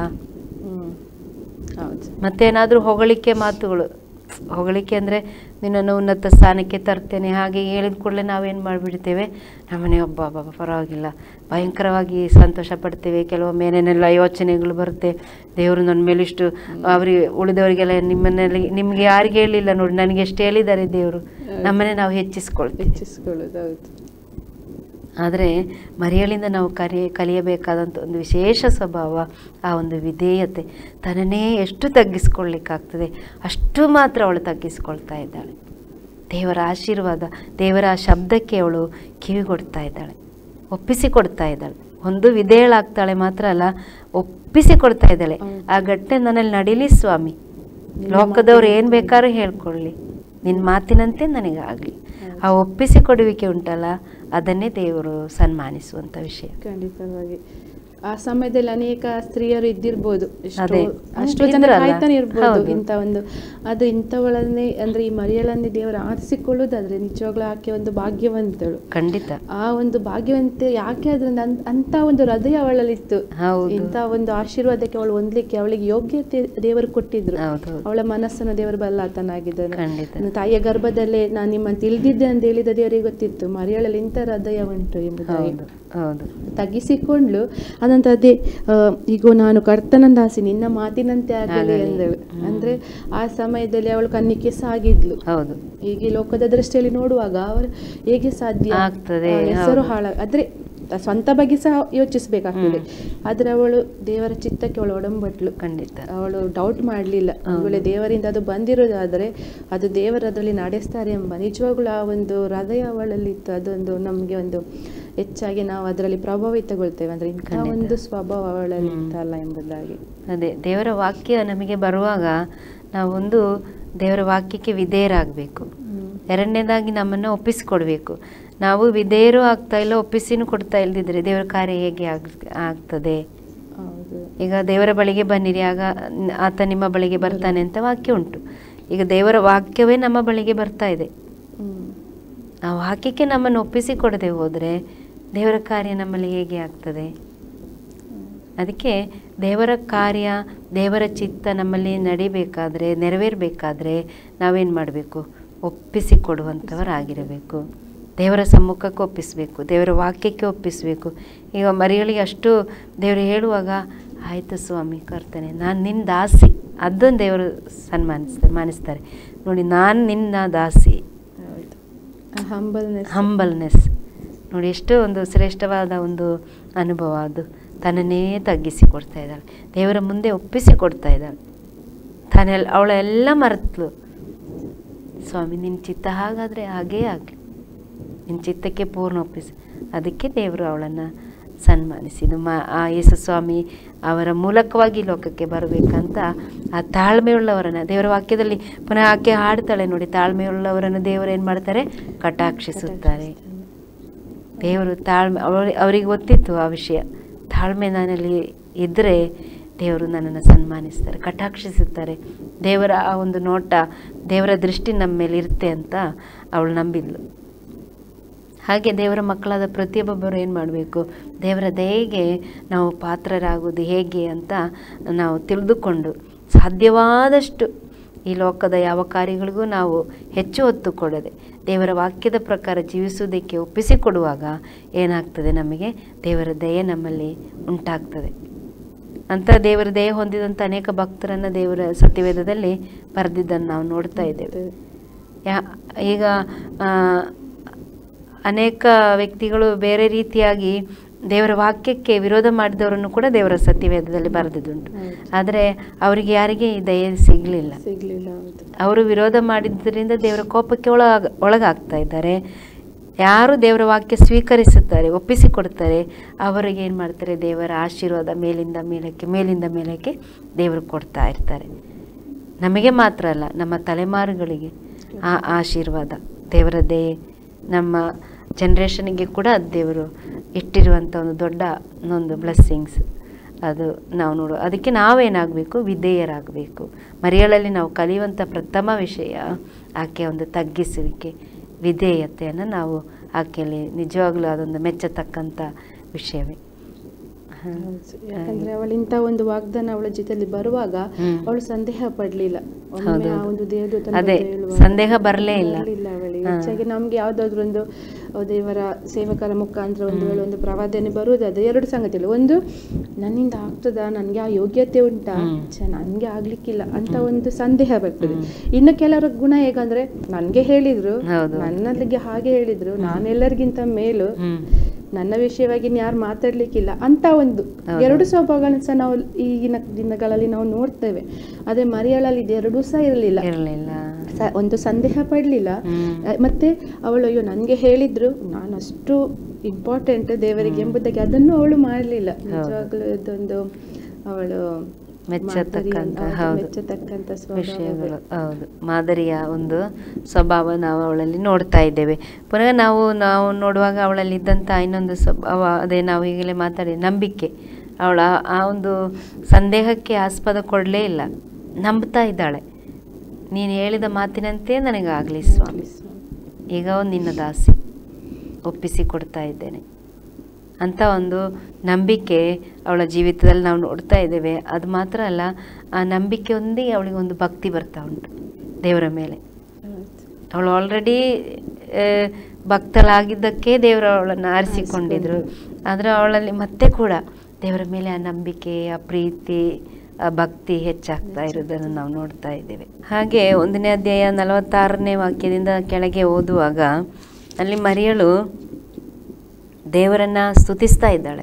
ಮತ್ತೇನಾದರೂ ಹೊಗಳಿಕೆ ಮಾತುಗಳು, ಹೊಗಳಿಕೆ ಅಂದರೆ ನಿನ್ನನ್ನು ಉನ್ನತ ಸ್ಥಾನಕ್ಕೆ ತರ್ತೇನೆ ಹಾಗೆ ಹೇಳಿದ ಕೂಡಲೇ ನಾವೇನು ಮಾಡಿಬಿಡ್ತೇವೆ, ನಮ್ಮನೆ ಒಬ್ಬ ಪರವಾಗಿಲ್ಲ, ಭಯಂಕರವಾಗಿ ಸಂತೋಷ ಪಡ್ತೇವೆ. ಕೆಲವೊಮ್ಮೆ ಏನೇನೆಲ್ಲ ಯೋಚನೆಗಳು ಬರುತ್ತೆ, ದೇವರು ನನ್ನ ಮೇಲೆ ಇಷ್ಟು, ಅವ್ರಿಗೆ ಉಳಿದವರಿಗೆಲ್ಲ ನಿಮ್ಮನೇಲಿ ನಿಮ್ಗೆ ಯಾರಿಗೆ ಹೇಳಿಲ್ಲ ನೋಡಿ, ನನಗೆ ಎಷ್ಟು ಹೇಳಿದ್ದಾರೆ ದೇವರು, ನಮ್ಮನೆ ನಾವು ಹೆಚ್ಚಿಸ್ಕೊಳ್ಳೋದು. ಆದರೆ ಮರಿಯಳಿಂದ ನಾವು ಕಲಿಯಬೇಕಾದಂಥ ಒಂದು ವಿಶೇಷ ಸ್ವಭಾವ ಆ ಒಂದು ವಿಧೇಯತೆ. ತನ್ನನ್ನೇ ಎಷ್ಟು ತಗ್ಗಿಸ್ಕೊಳ್ಳಿಕ್ಕಾಗ್ತದೆ ಅಷ್ಟು ಮಾತ್ರ ಅವಳು ತಗ್ಗಿಸ್ಕೊಳ್ತಾ ಇದ್ದಾಳೆ. ದೇವರ ಆಶೀರ್ವಾದ, ದೇವರ ಶಬ್ದಕ್ಕೆ ಅವಳು ಕಿವಿಗೊಡ್ತಾ ಇದ್ದಾಳೆ, ಒಪ್ಪಿಸಿಕೊಡ್ತಾ ಇದ್ದಾಳೆ. ಒಂದು ವಿಧೇಯಳಾಗ್ತಾಳೆ ಮಾತ್ರ ಅಲ್ಲ, ಒಪ್ಪಿಸಿಕೊಡ್ತಾ ಇದ್ದಾಳೆ. ಆ ಘಟನೆ ನನ್ನಲ್ಲಿ ನಡೀಲಿ ಸ್ವಾಮಿ, ಲೋಕದವ್ರು ಏನು ಬೇಕಾದ್ರೂ ಹೇಳ್ಕೊಳ್ಳಿ, ನಿನ್ನ ಮಾತಿನಂತೆ ನನಗಾಗಲಿ. ಆ ಒಪ್ಪಿಸಿಕೊಡುವಿಕೆ ಉಂಟಲ್ಲ, ಅದನ್ನೇ ದೇವರು ಸನ್ಮಾನಿಸುವಂಥ ವಿಷಯ. ಖಂಡಿತವಾಗಿ ಆ ಸಮಯದಲ್ಲಿ ಅನೇಕ ಸ್ತ್ರೀಯರು ಇದ್ದಿರ್ಬೋದು, ಅದೇ, ಅಷ್ಟೋ ಜನ ಕಾಯ್ತಾನೆ ಇರ್ಬೋದು ಇಂಥ ಒಂದು. ಅದು ಇಂಥವಳನ್ನೇ ಅಂದ್ರೆ ಈ ಮರಿಯಳನ್ನೇ ದೇವರು ಆರಿಸಿಕೊಳ್ಳುವುದಾದ್ರೆ ನಿಜವಾಗ್ಲೂ ಆಕೆ ಒಂದು ಭಾಗ್ಯವಂತಳು. ಖಂಡಿತ ಆ ಒಂದು ಭಾಗ್ಯವಂತೆ ಯಾಕೆ ಅದ್ರಿಂದ ಅಂತ ಒಂದು ಹೃದಯ ಅವಳಲ್ಲಿತ್ತು. ಇಂಥ ಒಂದು ಆಶೀರ್ವಾದಕ್ಕೆ ಅವಳು ಹೊಂದ್ಲಿಕ್ಕೆ ಅವಳಿಗೆ ಯೋಗ್ಯತೆ ದೇವರು ಕೊಟ್ಟಿದ್ರು. ಅವಳ ಮನಸ್ಸನ್ನು ದೇವರು ಬಲ್ಲಾತನಾಗಿದ್ದಾನೆ. ನನ್ನ ತಾಯಿಯ ಗರ್ಭದಲ್ಲೇ ನಾನು ನಿಮ್ಮನ್ನು ತಿಳಿದಿದ್ದೆ ಅಂತ ಹೇಳಿದ ದೇವರಿಗೆ ಗೊತ್ತಿತ್ತು ಮರಿಯಳಲ್ಲಿ ಇಂಥ ಹೃದಯ ಉಂಟು ಎಂಬುದಾಗಿ. ತಗ್ಗಿಸಿಕೊಂಡ್ಲು. ಅದಂತ ಅದೇ ಈಗ ನಾನು ಕರ್ತನಂದಾಸಿ ನಿನ್ನ ಮಾತಿನಂತೆ ಆಗಲಿ ಎಂದಳು. ಅಂದ್ರೆ ಆ ಸಮಯದಲ್ಲಿ ಅವಳು ಕನ್ನಿಕೆ ಸಾಗಿದ್ಲು. ಹೀಗೆ ಲೋಕದ ದೃಷ್ಟಿಯಲ್ಲಿ ನೋಡುವಾಗ ಅವರು ಹೇಗೆ ಸಾಧ್ಯ ಆಗ್ತದೆ, ಹೆಸರು ಆದ್ರೆ ಸ್ವಂತ ಬಗ್ಗೆ ಸಹ ಯೋಚಿಸ್ಬೇಕಾಗ್ತದೆ. ಆದ್ರೆ ಅವಳು ದೇವರ ಚಿತ್ತಕ್ಕೆ ಅವಳು ಒಡಂಬಟ್ಲು. ಖಂಡಿತ ಅವಳು ಡೌಟ್ ಮಾಡ್ಲಿಲ್ಲ. ಒಳ್ಳೆ ದೇವರಿಂದ ಅದು ಬಂದಿರೋದಾದ್ರೆ ಅದು ದೇವರು ಅದರಲ್ಲಿ ನಡೆಸ್ತಾರೆ ಎಂಬ ನಿಜವಾಗ್ಲೂ ಆ ಒಂದು ಹೃದಯ ಅವಳಲ್ಲಿ ಇತ್ತು. ಅದೊಂದು ನಮ್ಗೆ ಒಂದು ಹೆಚ್ಚಾಗಿ ನಾವು ಅದರಲ್ಲಿ ಪ್ರಭಾವಿತಗೊಳ್ತೇವೆ. ಅಂದ್ರೆ ಇಂಥ ಒಂದು ಸ್ವಭಾವ ಅವಳಲ್ಲಿ ಇತ್ತಲ್ಲ ಎಂಬುದಾಗಿ. ಅದೇ ದೇವರ ವಾಕ್ಯ ನಮಗೆ ಬರುವಾಗ ನಾವೊಂದು ದೇವರ ವಾಕ್ಯಕ್ಕೆ ವಿಧೇಯರಾಗಬೇಕು. ಎರಡನೇದಾಗಿ ನಮ್ಮನ್ನು ಒಪ್ಪಿಸಿಕೊಡ್ಬೇಕು. ನಾವು ವಿಧೇಯರು ಆಗ್ತಾ ಇಲ್ಲ, ಒಪ್ಪಿಸಿನೂ ಕೊಡ್ತಾ ಇಲ್ದಿದ್ರೆ ದೇವರ ಕಾರ್ಯ ಹೇಗೆ ಆಗ್ತದೆ? ಈಗ ದೇವರ ಬಳಿಗೆ ಬನ್ನಿರಿ, ಆಗ ಆತ ನಿಮ್ಮ ಬಳಿಗೆ ಬರ್ತಾನೆ ಅಂತ ವಾಕ್ಯ ಉಂಟು. ಈಗ ದೇವರ ವಾಕ್ಯವೇ ನಮ್ಮ ಬಳಿಗೆ ಬರ್ತಾ ಇದೆ. ಆ ವಾಕ್ಯಕ್ಕೆ ನಮ್ಮನ್ನು ಒಪ್ಪಿಸಿಕೊಡದೆ ಹೋದರೆ ದೇವರ ಕಾರ್ಯ ನಮ್ಮಲ್ಲಿ ಹೇಗೆ ಆಗ್ತದೆ? ಅದಕ್ಕೆ ದೇವರ ಕಾರ್ಯ, ದೇವರ ಚಿತ್ತ ನಮ್ಮಲ್ಲಿ ನಡಿಬೇಕಾದ್ರೆ, ನೆರವೇರಬೇಕಾದ್ರೆ ನಾವೇನು ಮಾಡಬೇಕು? ಒಪ್ಪಿಸಿಕೊಡುವಂಥವರಾಗಿರಬೇಕು. ದೇವರ ಸಮ್ಮುಖಕ್ಕೆ ಒಪ್ಪಿಸಬೇಕು, ದೇವರ ವಾಕ್ಯಕ್ಕೆ ಒಪ್ಪಿಸಬೇಕು. ಈಗ ಮರಿಯಳಿಗೆ ಅಷ್ಟು ದೇವರು ಹೇಳುವಾಗ, ಆಯಿತು ಸ್ವಾಮಿ ಕರ್ತನೆ, ನಾನು ನಿನ್ನ ದಾಸಿ, ಅದನ್ನು ದೇವರು ಮಾನಿಸ್ತಾರೆ ನೋಡಿ. ನಾನು ನಿನ್ನ ದಾಸಿ, ಹಂಬಲ್ನೆಸ್ ನೋಡಿ, ಎಷ್ಟು ಒಂದು ಶ್ರೇಷ್ಠವಾದ ಒಂದು ಅನುಭವ ಅದು. ತನ್ನನ್ನೇ ತಗ್ಗಿಸಿಕೊಡ್ತಾ ಇದ್ದಾಳೆ, ದೇವರ ಮುಂದೆ ಒಪ್ಪಿಸಿಕೊಡ್ತಾ ಇದ್ದಾಳೆ. ಅವಳೆಲ್ಲ ಮರೆತಳು. ಸ್ವಾಮಿ ನಿನ್ನ ಚಿತ್ತ ಹಾಗಾದರೆ ಹಾಗೇ ಆಗಲಿ, ನಿನ್ನ ಚಿತ್ತಕ್ಕೆ ಪೂರ್ಣ ಒಪ್ಪಿಸಿ. ಅದಕ್ಕೆ ದೇವರು ಅವಳನ್ನು ಸನ್ಮಾನಿಸಿದ್ದು. ಆ ಯೇಸು ಸ್ವಾಮಿ ಅವರ ಮೂಲಕವಾಗಿ ಲೋಕಕ್ಕೆ ಬರಬೇಕಂತ ಆ ತಾಳ್ಮೆಯುಳ್ಳವರನ್ನು ದೇವರ ವಾಕ್ಯದಲ್ಲಿ ಪುನಃ ಆಕೆ ಹಾಡ್ತಾಳೆ ನೋಡಿ, ತಾಳ್ಮೆಯುಳ್ಳವರನ್ನು ದೇವರು ಏನು ಮಾಡ್ತಾರೆ? ಕಟಾಕ್ಷಿಸುತ್ತಾರೆ. ದೇವರು ತಾಳ್ಮೆ, ಅವರಿಗೆ ಗೊತ್ತಿತ್ತು ಆ ವಿಷಯ. ತಾಳ್ಮೆ ನನ್ನಲ್ಲಿ ಇದ್ದರೆ ದೇವರು ನನ್ನನ್ನು ಸನ್ಮಾನಿಸ್ತಾರೆ, ಕಟಾಕ್ಷಿಸುತ್ತಾರೆ. ದೇವರ ಆ ಒಂದು ನೋಟ, ದೇವರ ದೃಷ್ಟಿ ನಮ್ಮ ಮೇಲೆ ಇರುತ್ತೆ ಅಂತ ಅವಳು ನಂಬಿದ್ಲು. ಹಾಗೆ ದೇವರ ಮಕ್ಕಳಾದ ಪ್ರತಿಯೊಬ್ಬೊಬ್ಬರು ಏನು ಮಾಡಬೇಕು? ದೇವರ ದಯೆಗೆ ನಾವು ಪಾತ್ರರಾಗೋದು ಹೇಗೆ ಅಂತ ನಾವು ತಿಳಿದುಕೊಂಡು ಸಾಧ್ಯವಾದಷ್ಟು ಈ ಲೋಕದ ಯಾವ ಕಾರ್ಯಗಳಿಗೂ ನಾವು ಹೆಚ್ಚು ಒತ್ತು ಕೊಡದೆ ದೇವರ ವಾಕ್ಯದ ಪ್ರಕಾರ ಜೀವಿಸುವುದಕ್ಕೆ ಒಪ್ಪಿಸಿಕೊಡುವಾಗ ಏನಾಗ್ತದೆ? ನಮಗೆ ದೇವರ ದಯೆ ನಮ್ಮಲ್ಲಿ ಉಂಟಾಗ್ತದೆ. ಅಂತ ದೇವರ ದಯೆ ಹೊಂದಿದಂಥ ಅನೇಕ ಭಕ್ತರನ್ನು ದೇವರ ಸತ್ಯವೇದದಲ್ಲಿ ಬರೆದಿದ್ದನ್ನು ನಾವು ನೋಡ್ತಾ ಇದ್ದೇವೆ. ಈಗ ಅನೇಕ ವ್ಯಕ್ತಿಗಳು ಬೇರೆ ರೀತಿಯಾಗಿ ದೇವರ ವಾಕ್ಯಕ್ಕೆ ವಿರೋಧ ಮಾಡಿದವರನ್ನು ಕೂಡ ದೇವರ ಸತ್ಯವೇದದಲ್ಲಿ ಬರೆದಿದ್ದುಂಟು. ಆದರೆ ಅವರಿಗೆ ಯಾರಿಗೆ ಈ ದಯೆ ಸಿಗಲಿಲ್ಲ. ಅವರು ವಿರೋಧ ಮಾಡಿದ್ದರಿಂದ ದೇವರ ಕೋಪಕ್ಕೆ ಒಳಗಾಗ್ತಾ ಇದ್ದಾರೆ. ಯಾರು ದೇವರ ವಾಕ್ಯ ಸ್ವೀಕರಿಸುತ್ತಾರೆ, ಒಪ್ಪಿಸಿಕೊಡ್ತಾರೆ, ಅವರಿಗೆ ಏನು ಮಾಡ್ತಾರೆ? ದೇವರ ಆಶೀರ್ವಾದ ಮೇಲಿಂದ ಮೇಲಕ್ಕೆ ದೇವರು ಕೊಡ್ತಾ ಇರ್ತಾರೆ. ನಮಗೆ ಮಾತ್ರ ಅಲ್ಲ, ನಮ್ಮ ತಲೆಮಾರುಗಳಿಗೆ ಆ ಆಶೀರ್ವಾದ, ದೇವರ ದಯೆ ನಮ್ಮ ಜನ್ರೇಷನ್ಗೆ ಕೂಡ ದೇವರು ಇಟ್ಟಿರುವಂಥ ಒಂದು ದೊಡ್ಡ ಒಂದು ಬ್ಲೆಸ್ಸಿಂಗ್ಸ್ ಅದು ನಾವು ನೋಡುವ. ಅದಕ್ಕೆ ನಾವೇನಾಗಬೇಕು? ವಿಧೇಯರಾಗಬೇಕು. ಮರಿಯಳಲ್ಲಿ ನಾವು ಕಲಿಯುವಂಥ ಪ್ರಥಮ ವಿಷಯ ಆಕೆಯ ಒಂದು ತಗ್ಗಿಸುವಿಕೆ, ವಿಧೇಯತೆಯನ್ನು ನಾವು ಆಕೆಯಲ್ಲಿ ನಿಜವಾಗ್ಲೂ ಅದೊಂದು ಮೆಚ್ಚತಕ್ಕಂಥ ವಿಷಯವೇ. ಯಾಕಂದ್ರೆ ಅವಳಿಂತ ಒಂದು ವಾಗ್ದಾನ ಅವಳ ಜೊತೆಲಿ ಬರುವಾಗ ಅವಳು ಸಂದೇಹ ಪಡ್ಲಿಲ್ಲ. ಅದೇ ಸಂದೇಹ ಬರಲೇ ಇಲ್ಲ ಅವಳಿಗೆ. ಹೆಚ್ಚಾಗಿ ನಮ್ಗೆ ಯಾವ್ದಾದ್ರು ಒಂದು ದೇವರ ಸೇವಕರ ಮುಖಾಂತರ ಒಂದು ಪ್ರವಾದನೆ ಬರುವುದಾದ್ರೆ ಎರಡು ಸಂಗತಿಗಳು. ಒಂದು, ನನ್ನಿಂದ ಆಗ್ತದ, ನನ್ಗೆ ಆ ಯೋಗ್ಯತೆ ಉಂಟಾ, ನನ್ಗೆ ಆಗ್ಲಿಕ್ಕಿಲ್ಲ ಅಂತ ಒಂದು ಸಂದೇಹ ಬರ್ತದೆ. ಇನ್ನು ಕೆಲವರ ಗುಣ ಹೇಗಂದ್ರೆ, ನನ್ಗೆ ಹೇಳಿದ್ರು, ನನ್ನಲ್ಲಿಗೆ ಹಾಗೆ ಹೇಳಿದ್ರು, ನಾನೆಲ್ಲರಿಗಿಂತ ಮೇಲು, ನನ್ನ ವಿಷಯವಾಗಿ ಯಾರು ಮಾತಾಡ್ಲಿಕ್ಕಿಲ್ಲ ಅಂತ ಒಂದು ಎರಡು ಸ್ವಭಾವಗಳನ್ನ ಸಹ ನಾವು ಈಗಿನ ದಿನಗಳಲ್ಲಿ ನಾವು ನೋಡ್ತೇವೆ. ಆದ್ರೆ ಮರಿಯಳಲ್ಲಿ ಎರಡೂ ಸಹ ಇರಲಿಲ್ಲ. ಒಂದು ಸಂದೇಹ ಪಡ್ಲಿಲ್ಲ, ಮತ್ತೆ ಅವಳು ಅಯ್ಯೋ ನನ್ಗೆ ಹೇಳಿದ್ರು, ನಾನು ಅಷ್ಟು ಇಂಪಾರ್ಟೆಂಟ್ ದೇವರಿಗೆ ಎಂಬುದಾಗಿ ಅದನ್ನು ಅವಳು ಮಾಡಲಿಲ್ಲ. ನಿಜವಾಗ್ಲೂ ಇದೊಂದು ಅವಳು ಮೆಚ್ಚತಕ್ಕಂಥ ಮೆಚ್ಚತಕ್ಕಂಥ ವಿಷಯಗಳು. ಹೌದು, ಮಾದರಿಯ ಒಂದು ಸ್ವಭಾವ ನಾವು ಅವಳಲ್ಲಿ ನೋಡ್ತಾ ಇದ್ದೇವೆ. ಪುನಃ ನಾವು ನೋಡುವಾಗ ಅವಳಲ್ಲಿ ಇದ್ದಂಥ ಇನ್ನೊಂದು ಸ್ವಭಾವ, ಅದೇ ನಾವು ಈಗಲೇ ಮಾತಾಡಿ ನಂಬಿಕೆ. ಅವಳ ಆ ಒಂದು ಸಂದೇಹಕ್ಕೆ ಆಸ್ಪದ ಕೊಡಲೇ ಇಲ್ಲ, ನಂಬ್ತಾ ಇದ್ದಾಳೆ. ನೀನು ಹೇಳಿದ ಮಾತಿನಂತೆ ನನಗಾಗಲಿ ಸ್ವಾಮಿ, ಈಗ ನಿನ್ನ ದಾಸಿ ಒಪ್ಪಿಸಿ ಕೊಡ್ತಾ ಇದ್ದೇನೆ ಅಂತ ಒಂದು ನಂಬಿಕೆ ಅವಳ ಜೀವಿತದಲ್ಲಿ ನಾವು ನೋಡ್ತಾ ಇದ್ದೇವೆ. ಅದು ಮಾತ್ರ ಅಲ್ಲ, ಆ ನಂಬಿಕೆಯೊಂದಿಗೆ ಅವಳಿಗೊಂದು ಭಕ್ತಿ ಬರ್ತಾ ಉಂಟು ದೇವರ ಮೇಲೆ. ಅವಳು ಆಲ್ರೆಡಿ ಭಕ್ತಳಾಗಿದ್ದಕ್ಕೆ ದೇವರು ಅವಳನ್ನು ಆರಿಸಿಕೊಂಡಿದ್ರು. ಆದರೆ ಅವಳಲ್ಲಿ ಮತ್ತೆ ಕೂಡ ದೇವರ ಮೇಲೆ ಆ ನಂಬಿಕೆ, ಆ ಪ್ರೀತಿ, ಆ ಭಕ್ತಿ ಹೆಚ್ಚಾಗ್ತಾ ಇರೋದನ್ನು ನಾವು ನೋಡ್ತಾ ಇದ್ದೇವೆ. ಹಾಗೆ 1ನೇ ಅಧ್ಯಾಯ 46ನೇ ವಾಕ್ಯದಿಂದ ಕೆಳಗೆ ಓದುವಾಗ ಅಲ್ಲಿ ಮರಿಯಳು ದೇವರನ್ನು ಸ್ತುತಿಸ್ತಾ ಇದ್ದಾಳೆ.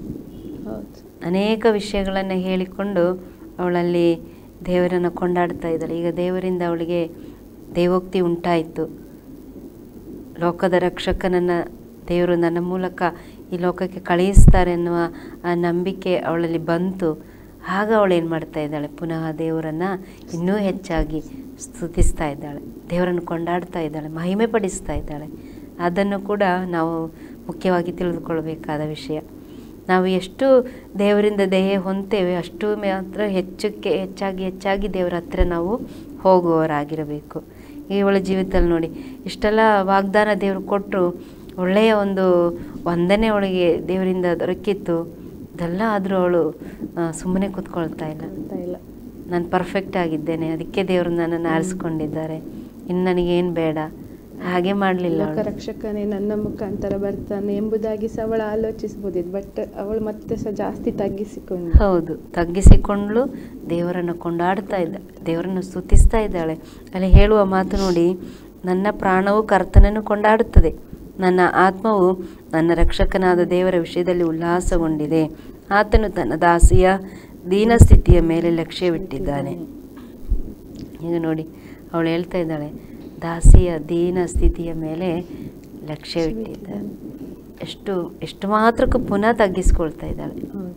ಅನೇಕ ವಿಷಯಗಳನ್ನು ಹೇಳಿಕೊಂಡು ಅವಳಲ್ಲಿ ದೇವರನ್ನು ಕೊಂಡಾಡ್ತಾ ಇದ್ದಾಳೆ. ಈಗ ದೇವರಿಂದ ಅವಳಿಗೆ ದೇವೋಕ್ತಿ ಉಂಟಾಯಿತು. ಲೋಕದ ರಕ್ಷಕನನ್ನು ದೇವರು ನನ್ನ ಮೂಲಕ ಈ ಲೋಕಕ್ಕೆ ಕಳುಹಿಸ್ತಾರೆ ಎನ್ನುವ ಆ ನಂಬಿಕೆ ಅವಳಲ್ಲಿ ಬಂತು. ಆಗ ಅವಳು ಏನು ಮಾಡ್ತಾ ಇದ್ದಾಳೆ, ಪುನಃ ದೇವರನ್ನು ಇನ್ನೂ ಹೆಚ್ಚಾಗಿ ಸ್ತುತಿಸ್ತಾ ಇದ್ದಾಳೆ, ದೇವರನ್ನು ಕೊಂಡಾಡ್ತಾ ಇದ್ದಾಳೆ, ಮಹಿಮೆ ಪಡಿಸ್ತಾ ಇದ್ದಾಳೆ. ಅದನ್ನು ಕೂಡ ನಾವು ಮುಖ್ಯವಾಗಿ ತಿಳಿದುಕೊಳ್ಬೇಕಾದ ವಿಷಯ. ನಾವು ಎಷ್ಟು ದೇವರಿಂದ ದಯೆ ಹೊಂದ್ತೇವೆ ಅಷ್ಟು ಮಾತ್ರ ಹೆಚ್ಚಾಗಿ ದೇವರ ಹತ್ರ ನಾವು ಹೋಗುವವರಾಗಿರಬೇಕು. ಇವಳ ಜೀವಿತದಲ್ಲಿ ನೋಡಿ, ಇಷ್ಟೆಲ್ಲ ವಾಗ್ದಾನ ದೇವರು ಕೊಟ್ಟರು, ಒಳ್ಳೆಯ ಒಂದು ವಂದನೆ ಅವಳಿಗೆ ದೇವರಿಂದ ದೊರಕಿತ್ತು. ಇದೆಲ್ಲ ಆದರೂ ಅವಳು ಸುಮ್ಮನೆ ಕೂತ್ಕೊಳ್ತಾ ಇಲ್ಲ. ನಾನು ಪರ್ಫೆಕ್ಟ್ ಆಗಿದ್ದೇನೆ, ಅದಕ್ಕೆ ದೇವರು ನನ್ನನ್ನು ಆರಿಸ್ಕೊಂಡಿದ್ದಾರೆ, ಇನ್ನು ನನಗೇನು ಬೇಡ, ಹಾಗೆ ಮಾಡಲಿಲ್ಲ. ರಕ್ಷಕನೇ ನನ್ನ ಮುಖಾಂತರ ಬರ್ತಾನೆ ಎಂಬುದಾಗಿ ಸಹ ಅವಳು ಆಲೋಚಿಸಬಹುದಿತ್ತು. ಬಟ್ ಅವಳು ಮತ್ತೆ ಸಹ ಜಾಸ್ತಿ ತಗ್ಗಿಸಿಕೊಂಡ್ಳು, ದೇವರನ್ನು ಕೊಂಡಾಡ್ತಾ ಇದ್ದಾಳೆ, ದೇವರನ್ನು ಸ್ತುತಿಸ್ತಾ ಇದ್ದಾಳೆ. ಅಲ್ಲಿ ಹೇಳುವ ಮಾತು ನೋಡಿ, ನನ್ನ ಪ್ರಾಣವು ಕರ್ತನನ್ನು ಕೊಂಡಾಡುತ್ತದೆ, ನನ್ನ ಆತ್ಮವು ನನ್ನ ರಕ್ಷಕನಾದ ದೇವರ ವಿಷಯದಲ್ಲಿ ಉಲ್ಲಾಸಗೊಂಡಿದೆ. ಆತನು ತನ್ನ ದಾಸಿಯ ದೀನಸ್ಥಿತಿಯ ಮೇಲೆ ಲಕ್ಷ್ಯವಿಟ್ಟಿದ್ದಾನೆ. ಈಗ ನೋಡಿ, ಅವಳು ಹೇಳ್ತಾ ಇದ್ದಾಳೆ, ದಾಸಿಯ ದೀನ ಸ್ಥಿತಿಯ ಮೇಲೆ ಲಕ್ಷ್ಯವಿಟ್ಟಿದ್ದಾಳೆ. ಎಷ್ಟು ಮಾತ್ರಕ್ಕೂ ಪುನಃ ತಗ್ಗಿಸ್ಕೊಳ್ತಾ ಇದ್ದಾಳೆ.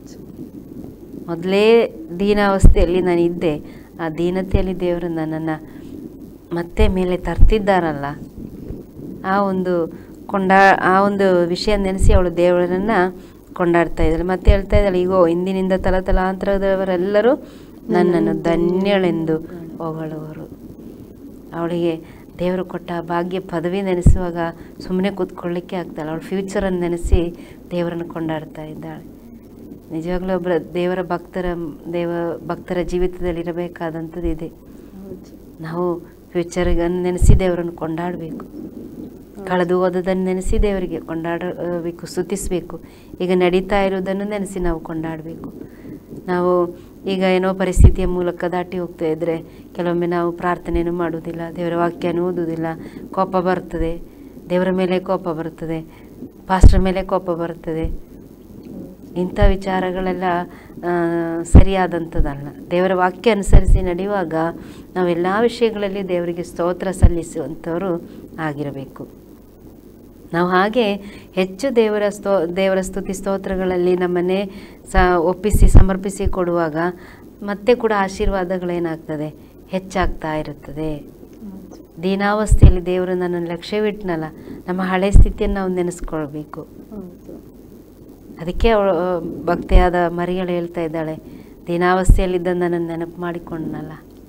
ಮೊದಲೇ ದೀನಾವಸ್ಥೆಯಲ್ಲಿ ನಾನಿದ್ದೆ, ಆ ದೀನತೆಯಲ್ಲಿ ದೇವರು ನನ್ನನ್ನು ಮತ್ತೆ ಮೇಲೆ ತರ್ತಿದ್ದಾರಲ್ಲ, ಆ ಒಂದು ವಿಷಯ ನೆನೆಸಿ ಅವಳು ದೇವರನ್ನು ಕೊಂಡಾಡ್ತಾ ಇದ್ದಾಳೆ. ಮತ್ತೆ ಹೇಳ್ತಾ ಇದ್ದಾಳೆ, ಈಗೋ ಇಂದಿನಿಂದ ತಲತಲಾಂತರದವರೆಲ್ಲರೂ ನನ್ನನ್ನು ಧನ್ಯಳೆಂದು ಹೊಗಳುವರು. ಅವಳಿಗೆ ದೇವರು ಕೊಟ್ಟ ಭಾಗ್ಯ ಪದವಿ ನೆನೆಸುವಾಗ ಸುಮ್ಮನೆ ಕೂತ್ಕೊಳ್ಳಿಕ್ಕೆ ಆಗ್ತಾಳೆ. ಅವಳು ಫ್ಯೂಚರನ್ನು ನೆನೆಸಿ ದೇವರನ್ನು ಕೊಂಡಾಡ್ತಾ ಇದ್ದಾಳೆ. ನಿಜವಾಗ್ಲೂ ಒಬ್ಬರ ದೇವರ ಭಕ್ತರ ಜೀವಿತದಲ್ಲಿ ಇರಬೇಕಾದಂಥದ್ದು ಇದೆ. ನಾವು ಫ್ಯೂಚರ್ಗನ್ನು ನೆನೆಸಿ ದೇವರನ್ನು ಕೊಂಡಾಡಬೇಕು, ಕಳೆದು ಹೋದದನ್ನು ನೆನೆಸಿ ದೇವರಿಗೆ ಕೊಂಡಾಡಬೇಕು, ಸ್ತುತಿಸಬೇಕು. ಈಗ ನಡೀತಾ ಇರೋದನ್ನು ನೆನೆಸಿ ನಾವು ಕೊಂಡಾಡಬೇಕು. ನಾವು ಈಗ ಏನೋ ಪರಿಸ್ಥಿತಿಯ ಮೂಲಕ ದಾಟಿ ಹೋಗ್ತಾ ಇದ್ದರೆ ಕೆಲವೊಮ್ಮೆ ನಾವು ಪ್ರಾರ್ಥನೆಯನ್ನು ಮಾಡುವುದಿಲ್ಲ, ದೇವರ ವಾಕ್ಯನೂ ಓದುವುದಿಲ್ಲ, ಕೋಪ ಬರ್ತದೆ, ದೇವರ ಮೇಲೆ ಕೋಪ ಬರ್ತದೆ, ಪಾಸ್ಟರ್ ಮೇಲೆ ಕೋಪ ಬರ್ತದೆ. ಇಂಥ ವಿಚಾರಗಳೆಲ್ಲ ಸರಿಯಾದಂಥದ್ದಲ್ಲ. ದೇವರ ವಾಕ್ಯ ಅನುಸರಿಸಿ ನಡೆಯುವಾಗ ನಾವೆಲ್ಲ ವಿಷಯಗಳಲ್ಲಿ ದೇವರಿಗೆ ಸ್ತೋತ್ರ ಸಲ್ಲಿಸುವಂಥವರು ಆಗಿರಬೇಕು. ನಾವು ಹಾಗೆ ಹೆಚ್ಚು ದೇವರ ಸ್ತುತಿ ಸ್ತೋತ್ರಗಳಲ್ಲಿ ನಮ್ಮನ್ನೇ ಒಪ್ಪಿಸಿ ಸಮರ್ಪಿಸಿ ಕೊಡುವಾಗ ಮತ್ತೆ ಕೂಡ ಆಶೀರ್ವಾದಗಳೇನಾಗ್ತದೆ, ಹೆಚ್ಚಾಗ್ತಾ ಇರುತ್ತದೆ. ದೀನಾವಸ್ಥೆಯಲ್ಲಿ ದೇವರು ನನ್ನನ್ನು ಲಕ್ಷ್ಯವಿಟ್ಟನಲ್ಲ, ನಮ್ಮ ಹಳೆ ಸ್ಥಿತಿಯನ್ನು ನಾವು ನೆನೆಸ್ಕೊಳ್ಬೇಕು. ಅದಕ್ಕೆ ಅವಳು ಭಕ್ತಿಯಾದ ಮರಿಯಳು ಹೇಳ್ತಾ ಇದ್ದಾಳೆ, ದೀನಾವಸ್ಥೆಯಲ್ಲಿದ್ದ ನನ್ನನ್ನು ನೆನಪು ಮಾಡಿಕೊಂಡನಲ್ಲ.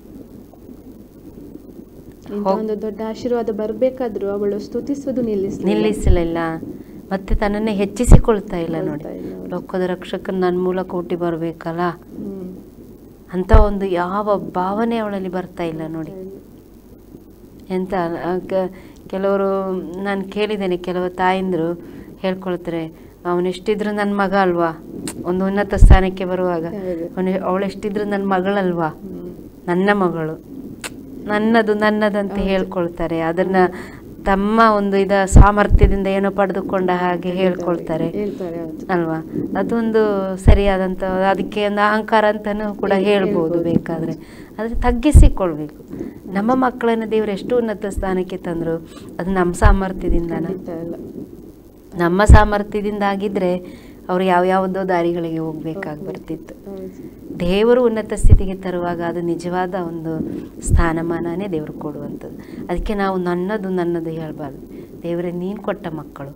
ಒಂದು ದೊಡ್ಡ ಆಶೀರ್ವಾದ ಬರಬೇಕಾದ್ರೂ ಅವಳು ಸ್ತುತಿಸುವುದು ನಿಲ್ಲಿಸಲಿಲ್ಲ, ಮತ್ತೆ ತನ್ನನ್ನೇ ಹೆಚ್ಚಿಸಿಕೊಳ್ತಾ ಇಲ್ಲ. ನೋಡಿ, ಲೋಕದ ರಕ್ಷಕನ ನನ್ನ ಮೂಲಕ ಹುಟ್ಟಿ ಬರಬೇಕಲ್ಲ ಅಂತ ಒಂದು ಯಾವ ಭಾವನೆ ಅವಳಲ್ಲಿ ಬರ್ತಾ ಇಲ್ಲ. ನೋಡಿ ಎಂತ ಕೆಲವರು ನಾನು ಕೇಳಿದ್ದೇನೆ, ಕೆಲವು ತಾಯಿಂದರು ಹೇಳ್ಕೊಳ್ತಾರೆ, ಅವನೆಷ್ಟಿದ್ರು ನನ್ನ ಮಗ ಅಲ್ವಾ, ಒಂದು ಉನ್ನತ ಸ್ಥಾನಕ್ಕೆ ಬರುವಾಗ ಅವಳೆಷ್ಟಿದ್ರು ನನ್ನ ಮಗಳಲ್ವಾ, ನನ್ನ ಮಗಳು, ನನ್ನದಂತ ಹೇಳ್ಕೊಳ್ತಾರೆ. ಅದನ್ನ ತಮ್ಮ ಒಂದು ಸಾಮರ್ಥ್ಯದಿಂದ ಏನೋ ಪಡೆದುಕೊಂಡ ಹಾಗೆ ಹೇಳ್ಕೊಳ್ತಾರೆ ಅಲ್ವಾ. ಅದೊಂದು ಸರಿಯಾದಂಥ, ಅದಕ್ಕೆ ಒಂದು ಅಹಂಕಾರ ಅಂತಲೂ ಕೂಡ ಹೇಳ್ಬೋದು ಬೇಕಾದರೆ. ಆದರೆ ತಗ್ಗಿಸಿಕೊಳ್ಬೇಕು. ನಮ್ಮ ಮಕ್ಕಳನ್ನು ದೇವರು ಎಷ್ಟು ಉನ್ನತ ಸ್ಥಾನಕ್ಕೆ ತಂದರು, ಅದು ನಮ್ಮ ಸಾಮರ್ಥ್ಯದಿಂದನ? ನಮ್ಮ ಸಾಮರ್ಥ್ಯದಿಂದ ಆಗಿದ್ದರೆ ಅವರು ಯಾವ್ಯಾವುದೋ ದಾರಿಗಳಿಗೆ ಹೋಗ್ಬೇಕಾಗಿ ಬರ್ತಿತ್ತು. ದೇವರು ಉನ್ನತ ಸ್ಥಿತಿಗೆ ತರುವಾಗ ಅದು ನಿಜವಾದ ಒಂದು ಸ್ಥಾನಮಾನನೇ ದೇವರು ಕೊಡುವಂಥದ್ದು. ಅದಕ್ಕೆ ನಾವು ನನ್ನದು ಹೇಳಬಾರ್ದು. ದೇವರೇ ನೀನು ಕೊಟ್ಟ ಮಕ್ಕಳು,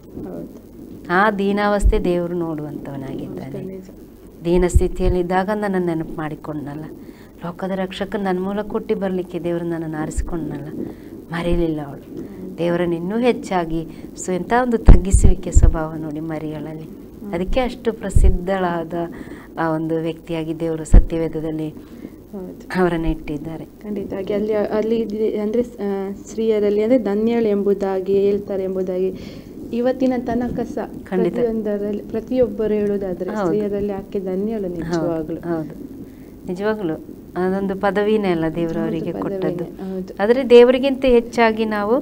ಆ ದೀನಾವಸ್ಥೆ ದೇವರು ನೋಡುವಂಥವನಾಗಿದ್ದಾನೆ. ದೀನ ಸ್ಥಿತಿಯಲ್ಲಿದ್ದಾಗ ನನ್ನ ನೆನಪು ಮಾಡಿಕೊಂಡನಲ್ಲ, ಲೋಕದ ರಕ್ಷಕ ನನ್ನ ಮೂಲ ಕೊಟ್ಟು ಬರಲಿಕ್ಕೆ ದೇವರು ನನ್ನನ್ನು ಆರಿಸಿಕೊಂಡನಲ್ಲ, ಮರೀಲಿಲ್ಲ ಅವಳು. ದೇವರನ್ನು ಇನ್ನೂ ಹೆಚ್ಚಾಗಿ ಎಂಥ ಒಂದು ತಗ್ಗಿಸುವಿಕೆ ಸ್ವಭಾವ ನೋಡಿ ಮರಿಯಳಲ್ಲಿ. ಅದಕ್ಕೆ ಅಷ್ಟು ಪ್ರಸಿದ್ಧಳಾದ ಆ ಒಂದು ವ್ಯಕ್ತಿಯಾಗಿ ದೇವರು ಸತ್ಯವೇದದಲ್ಲಿ ಅವರನ್ನು ಇಟ್ಟಿದ್ದಾರೆ. ಖಂಡಿತವಾಗಿ ಅಲ್ಲಿ ಅಂದರೆ ಸ್ತ್ರೀಯರಲ್ಲಿ ಅಂದರೆ ಧನ್ಯಳು ಎಂಬುದಾಗಿ ಹೇಳ್ತಾರೆ ಎಂಬುದಾಗಿ ಇವತ್ತಿನ ತನಕ ಸಹ ಪ್ರತಿಯೊಬ್ಬರು ಹೇಳುವುದಾದ್ರೆ ಸ್ತ್ರೀಯರಲ್ಲಿ ಆಕೆ ಧನ್ಯಳು ನಿಜವಾಗ್ಲು. ಹೌದು, ನಿಜವಾಗ್ಲು ಅದೊಂದು ಪದವಿನೇ ಅಲ್ಲ ದೇವರವರಿಗೆ ಕೊಟ್ಟದ್ದು. ಆದರೆ ದೇವರಿಗಿಂತ ಹೆಚ್ಚಾಗಿ ನಾವು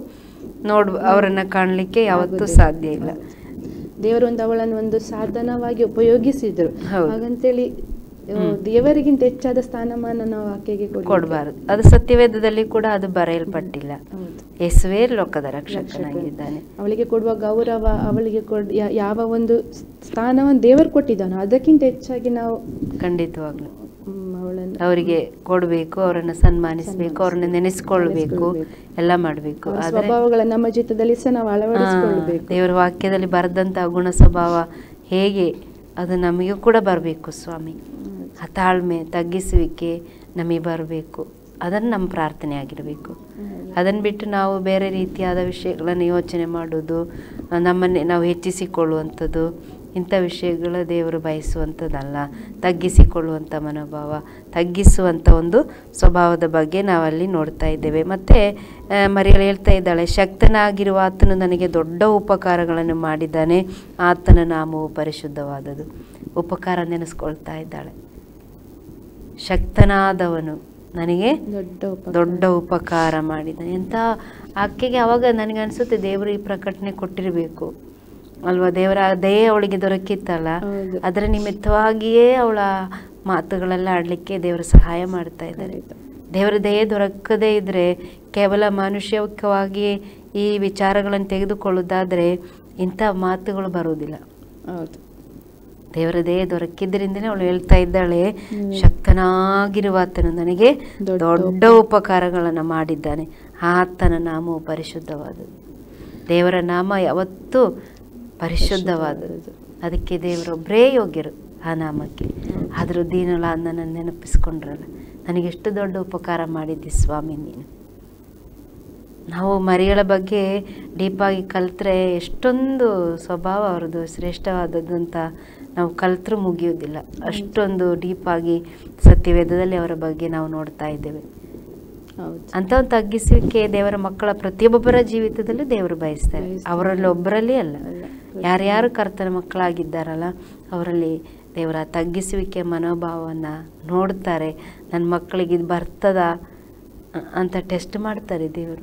ಅವರನ್ನ ಕಾಣಲಿಕ್ಕೆ ಯಾವತ್ತೂ ಸಾಧ್ಯ ಇಲ್ಲ. ದೇವರು ಅವಳನ್ನು ಒಂದು ಸಾಧನವಾಗಿ ಉಪಯೋಗಿಸಿದ್ರು, ಹಾಗಂತೇಳಿ ದೇವರಿಗಿಂತ ಹೆಚ್ಚಾದ ಸ್ಥಾನಮಾನ ನಾವು ಆಕೆಗೆ ಕೊಡಬಾರದು. ಅದು ಸತ್ಯವೇದದಲ್ಲಿ ಕೂಡ ಅದು ಬರೆಯಲ್ಪಟ್ಟಿಲ್ಲ. ಯೇಸುವೇ ಲೋಕದ ರಕ್ಷಕನಾಗಿದ್ದಾನೆ. ಅವಳಿಗೆ ಕೊಡುವ ಗೌರವ, ಅವಳಿಗೆ ಯಾವ ಒಂದು ಸ್ಥಾನವನ್ನು ದೇವರು ಕೊಟ್ಟಿದ್ದಾನೋ ಅದಕ್ಕಿಂತ ಹೆಚ್ಚಾಗಿ ನಾವು ಖಂಡಿತವಾಗ್ಲು ಅವರಿಗೆ ಕೊಡಬೇಕು, ಅವರನ್ನು ಸನ್ಮಾನಿಸಬೇಕು, ಅವರನ್ನ ನೆನೆಸ್ಕೊಳ್ಬೇಕು, ಎಲ್ಲ ಮಾಡಬೇಕು. ಸ್ವಭಾವಗಳ ನಮ್ಮ ಜೀವಿತದಲ್ಲಿ ಸಹ ನಾವು ಅಳವಡಿಸಿಕೊಳ್ಳಬೇಕು. ದೇವರ ವಾಕ್ಯದಲ್ಲಿ ಬರೆದಂತಹ ಗುಣ ಸ್ವಭಾವ ಹೇಗೆ ಅದು ನಮಗೂ ಕೂಡ ಬರಬೇಕು ಸ್ವಾಮಿ. ಆ ತಾಳ್ಮೆ, ತಗ್ಗಿಸುವಿಕೆ ನಮಗೆ ಬರಬೇಕು. ಅದನ್ನು ನಮ್ಮ ಪ್ರಾರ್ಥನೆ ಆಗಿರಬೇಕು. ಅದನ್ನು ಬಿಟ್ಟು ನಾವು ಬೇರೆ ರೀತಿಯಾದ ವಿಷಯಗಳನ್ನು ಯೋಚನೆ ಮಾಡೋದು, ನಮ್ಮನ್ನೇ ನಾವು ಹೆಚ್ಚಿಸಿಕೊಳ್ಳುವಂಥದ್ದು, ಇಂಥ ವಿಷಯಗಳ ದೇವರು ಬಯಸುವಂಥದ್ದಲ್ಲ. ತಗ್ಗಿಸಿಕೊಳ್ಳುವಂಥ ಮನೋಭಾವ, ತಗ್ಗಿಸುವಂಥ ಒಂದು ಸ್ವಭಾವದ ಬಗ್ಗೆ ನಾವಲ್ಲಿ ನೋಡ್ತಾ ಇದ್ದೇವೆ. ಮತ್ತು ಮರಿಯಳು ಹೇಳ್ತಾ ಇದ್ದಾಳೆ, ಶಕ್ತನಾಗಿರುವ ಆತನು ನನಗೆ ದೊಡ್ಡ ಉಪಕಾರಗಳನ್ನು ಮಾಡಿದ್ದಾನೆ, ಆತನ ನಾಮವು ಪರಿಶುದ್ಧವಾದದ್ದು. ಉಪಕಾರ ನೆನೆಸ್ಕೊಳ್ತಾ ಇದ್ದಾಳೆ. ಶಕ್ತನಾದವನು ನನಗೆ ದೊಡ್ಡ ಉಪಕಾರ ಮಾಡಿದ್ದಾನೆ ಅಂತ ಆಕೆಗೆ. ಅವಾಗ ನನಗೆ ಅನಿಸುತ್ತೆ ದೇವರು ಈ ಪ್ರಕಟಣೆ ಕೊಟ್ಟಿರಬೇಕು ಅಲ್ವಾ. ದೇವರ ದಯೆ ಅವಳಿಗೆ ದೊರಕಿತ್ತಲ್ಲ, ಅದರ ನಿಮಿತ್ತವಾಗಿಯೇ ಅವಳ ಮಾತುಗಳೆಲ್ಲ ಆಡಲಿಕ್ಕೆ ದೇವರು ಸಹಾಯ ಮಾಡ್ತಾ ಇದ್ದಾರೆ. ದೇವರ ದಯೆ ದೊರಕದೇ ಇದ್ದರೆ ಕೇವಲ ಮಾನುಷ್ಯವಾಗಿ ಈ ವಿಚಾರಗಳನ್ನು ತೆಗೆದುಕೊಳ್ಳುವುದಾದರೆ ಇಂಥ ಮಾತುಗಳು ಬರುವುದಿಲ್ಲ. ದೇವರ ದಯೆ ದೊರಕಿದ್ರಿಂದನೇ ಅವಳು ಹೇಳ್ತಾ ಇದ್ದಾಳೆ, ಶಕ್ತನಾಗಿರುವ ಆತನು ನನಗೆ ದೊಡ್ಡ ಉಪಕಾರಗಳನ್ನು ಮಾಡಿದ್ದಾನೆ, ಆತನ ನಾಮವು ಪರಿಶುದ್ಧವಾದದ್ದು. ದೇವರ ನಾಮ ಯಾವತ್ತೂ ಪರಿಶುದ್ಧವಾದದ್ದು. ಅದಕ್ಕೆ ದೇವರೊಬ್ಬರೇ ಯೋಗ್ಯರು ಆ ನಾಮಕ್ಕೆ. ಆದರೂ ದೀನಳಾದ ನನ್ನನ್ನು ನೆನಪಿಸ್ಕೊಂಡ್ರಲ್ಲ, ನನಗೆಷ್ಟು ದೊಡ್ಡ ಉಪಕಾರ ಮಾಡಿದ್ದಿ ಸ್ವಾಮಿ ನೀನು. ನಾವು ಮರಿಯಳ ಬಗ್ಗೆ ಡೀಪಾಗಿ ಕಲಿತ್ರೆ ಎಷ್ಟೊಂದು ಸ್ವಭಾವ ಅವ್ರದ್ದು ಶ್ರೇಷ್ಠವಾದದ್ದು ಅಂತ ನಾವು ಕಲಿತ್ರೂ ಮುಗಿಯೋದಿಲ್ಲ. ಅಷ್ಟೊಂದು ಡೀಪಾಗಿ ಸತ್ಯವೇದದಲ್ಲಿ ಅವರ ಬಗ್ಗೆ ನಾವು ನೋಡ್ತಾ ಇದ್ದೇವೆ. ಅಂತ ಒಂದು ತಗ್ಗಿಸುವಿಕೆ ದೇವರ ಮಕ್ಕಳ ಪ್ರತಿಯೊಬ್ಬರ ಜೀವಿತದಲ್ಲಿ ದೇವರು ಬಯಸ್ತಾರೆ. ಅವರಲ್ಲಿ ಒಬ್ಬರಲ್ಲಿ ಅಲ್ಲ, ಯಾರ್ಯಾರು ಕರ್ತನ ಮಕ್ಕಳಾಗಿದ್ದಾರಲ್ಲ ಅವರಲ್ಲಿ ದೇವರ ತಗ್ಗಿಸುವಿಕೆ ಮನೋಭಾವವನ್ನು ನೋಡ್ತಾರೆ. ನನ್ನ ಮಕ್ಕಳಿಗೆ ಇದು ಬರ್ತದ ಅಂತ ಟೆಸ್ಟ್ ಮಾಡ್ತಾರೆ ದೇವರು.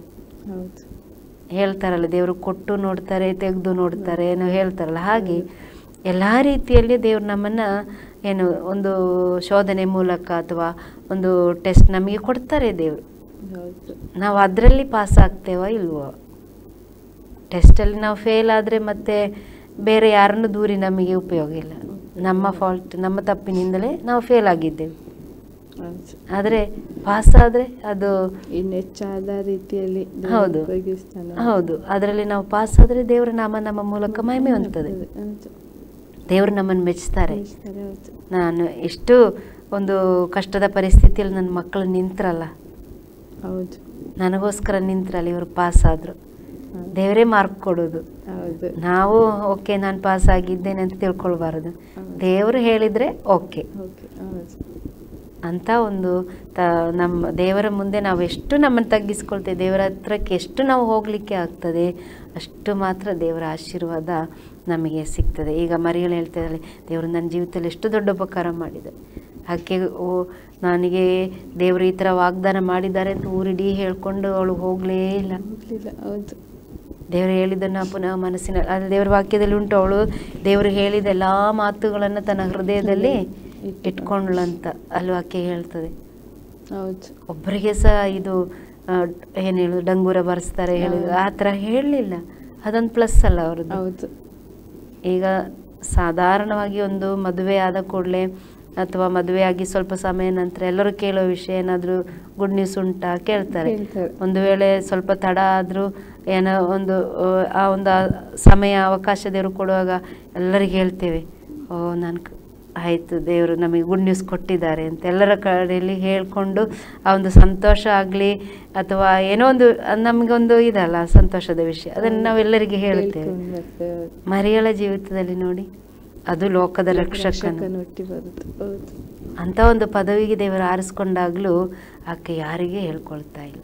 ಹೇಳ್ತಾರಲ್ಲ, ದೇವರು ಕೊಟ್ಟು ನೋಡ್ತಾರೆ, ತೆಗೆದು ನೋಡ್ತಾರೆ ಏನೋ ಹೇಳ್ತಾರಲ್ಲ, ಹಾಗೆ ಎಲ್ಲ ರೀತಿಯಲ್ಲಿ ದೇವ್ರು ನಮ್ಮನ್ನು ಏನು ಒಂದು ಶೋಧನೆ ಮೂಲಕ ಅಥವಾ ಒಂದು ಟೆಸ್ಟ್ ನಮಗೆ ಕೊಡ್ತಾರೆ ದೇವರು. ನಾವು ಅದರಲ್ಲಿ ಪಾಸ್ ಆಗ್ತೇವೋ ಇಲ್ವೋ. ಟೆಸ್ಟಲ್ಲಿ ನಾವು ಫೇಲ್ ಆದರೆ ಮತ್ತೆ ಬೇರೆ ಯಾರನ್ನು ದೂರಿ ನಮಗೆ ಉಪಯೋಗ ಇಲ್ಲ. ನಮ್ಮ ಫಾಲ್ಟ್, ನಮ್ಮ ತಪ್ಪಿನಿಂದಲೇ ನಾವು ಫೇಲ್ ಆಗಿದ್ದೇವೆ. ಆದರೆ ಪಾಸ್ ಆದರೆ ಅದು ಇನ್ನೆಚ್ಚಾದ ರೀತಿಯಲ್ಲಿ ಹೌದು ಹೌದು ಅದರಲ್ಲಿ ನಾವು ಪಾಸ್ ಆದರೆ ದೇವರ ನಾಮ ನಮ್ಮ ಮೂಲಕ ಮಹಿಮೆ ಹೊಂದುತ್ತದೆ. ದೇವರು ನಮ್ಮನ್ನು ಮೆಚ್ತಾರೆ. ನಾನು ಎಷ್ಟು ಒಂದು ಕಷ್ಟದ ಪರಿಸ್ಥಿತಿಯಲ್ಲಿ ನನ್ನ ಮಕ್ಕಳು ನಿಂತ್ರಲ್ಲ, ಹೌದು ನನಗೋಸ್ಕರ ನಿಂತ್ರಲ್ಲ, ಇವರು ಪಾಸ್ ಆದರು. ದೇವರೇ ಮಾರ್ಕ್ ಕೊಡೋದು. ನಾವು ಓಕೆ ನಾನು ಪಾಸ್ ಆಗಿದ್ದೇನೆ ಅಂತ ತಿಳ್ಕೊಳ್ಬಾರ್ದು. ದೇವರು ಹೇಳಿದರೆ ಓಕೆ ಅಂತ ಒಂದು ನಮ್ಮ ದೇವರ ಮುಂದೆ ನಾವು ಎಷ್ಟು ನಮ್ಮನ್ನು ತಗ್ಗಿಸ್ಕೊಳ್ತೇವೆ, ದೇವರ ಹತ್ರಕ್ಕೆ ಎಷ್ಟು ನಾವು ಹೋಗಲಿಕ್ಕೆ ಆಗ್ತದೆ, ಅಷ್ಟು ಮಾತ್ರ ದೇವರ ಆಶೀರ್ವಾದ ನಮಗೆ ಸಿಗ್ತದೆ. ಈಗ ಮರಿಯಳು ಹೇಳ್ತಾ ಇದ್ದಾಳೆ, ದೇವರು ನನ್ನ ಜೀವಿತದಲ್ಲಿ ಎಷ್ಟು ದೊಡ್ಡ ಉಪಕಾರ ಮಾಡಿದೆ. ಆಕೆ ನನಗೆ ದೇವರು ಈ ಥರ ವಾಗ್ದಾನ ಮಾಡಿದ್ದಾರೆ ಅಂತ ಊರಿಡೀ ಹೇಳ್ಕೊಂಡು ಅವಳು ಹೋಗಲೇ ಇಲ್ಲ. ಹೌದು, ದೇವರು ಹೇಳಿದ್ದನ್ನು ಪುನಃ ಮನಸ್ಸಿನ ಅದು ದೇವರ ವಾಕ್ಯದಲ್ಲಿ ಉಂಟು. ಅವಳು ದೇವರು ಹೇಳಿದ ಎಲ್ಲ ಮಾತುಗಳನ್ನು ತನ್ನ ಹೃದಯದಲ್ಲಿ ಇಟ್ಕೊಂಡ್ಳಂತ ಅಲ್ವಾ ಆಕೆ ಹೇಳ್ತದೆ. ಹೌದು, ಒಬ್ಬರಿಗೆ ಸಹ ಇದು ಏನು ಹೇಳೋದು ಡಂಗೂರ ಬರೆಸ್ತಾರೆ ಹೇಳಿದ್ರು, ಆ ಥರ ಹೇಳಲಿಲ್ಲ. ಅದೊಂದು ಪ್ಲಸ್ ಅಲ್ಲ ಅವ್ರದ್ದು. ಹೌದು, ಈಗ ಸಾಧಾರಣವಾಗಿ ಒಂದು ಮದುವೆ ಆದ ಕೂಡಲೇ ಅಥವಾ ಮದುವೆಯಾಗಿ ಸ್ವಲ್ಪ ಸಮಯ ನಂತರ ಎಲ್ಲರೂ ಕೇಳೋ ವಿಷಯ ಏನಾದರೂ ಗುಡ್ ನ್ಯೂಸ್ ಉಂಟಾ ಕೇಳ್ತಾರೆ. ಒಂದು ವೇಳೆ ಸ್ವಲ್ಪ ತಡ ಆದರೂ ಏನೋ ಒಂದು ಆ ಒಂದು ಸಮಯ ಅವಕಾಶ ದೇವರು ಕೊಡುವಾಗ ಎಲ್ಲರಿಗೆ ಹೇಳ್ತೇವೆ, ನಾನು ಆಯಿತು ದೇವರು ನಮಗೆ ಗುಡ್ ನ್ಯೂಸ್ ಕೊಟ್ಟಿದ್ದಾರೆ ಅಂತ ಎಲ್ಲರ ಕಡೆಯಲ್ಲಿ ಹೇಳಿಕೊಂಡು ಆ ಒಂದು ಸಂತೋಷ ಆಗಲಿ ಅಥವಾ ಏನೋ ಒಂದು ನಮಗೊಂದು ಇದಲ್ಲ ಸಂತೋಷದ ವಿಷಯ, ಅದನ್ನು ನಾವೆಲ್ಲರಿಗೆ ಹೇಳ್ತೇವೆ. ಮರಿಯಳ ಜೀವಿತದಲ್ಲಿ ನೋಡಿ, ಅದು ಲೋಕದ ರಕ್ಷಕನು ಅಂತ ಒಂದು ಪದವಿಗೆ ದೇವರು ಆರಿಸ್ಕೊಂಡಾಗಲೂ ಆಕೆ ಯಾರಿಗೆ ಹೇಳ್ಕೊಳ್ತಾ ಇಲ್ಲ,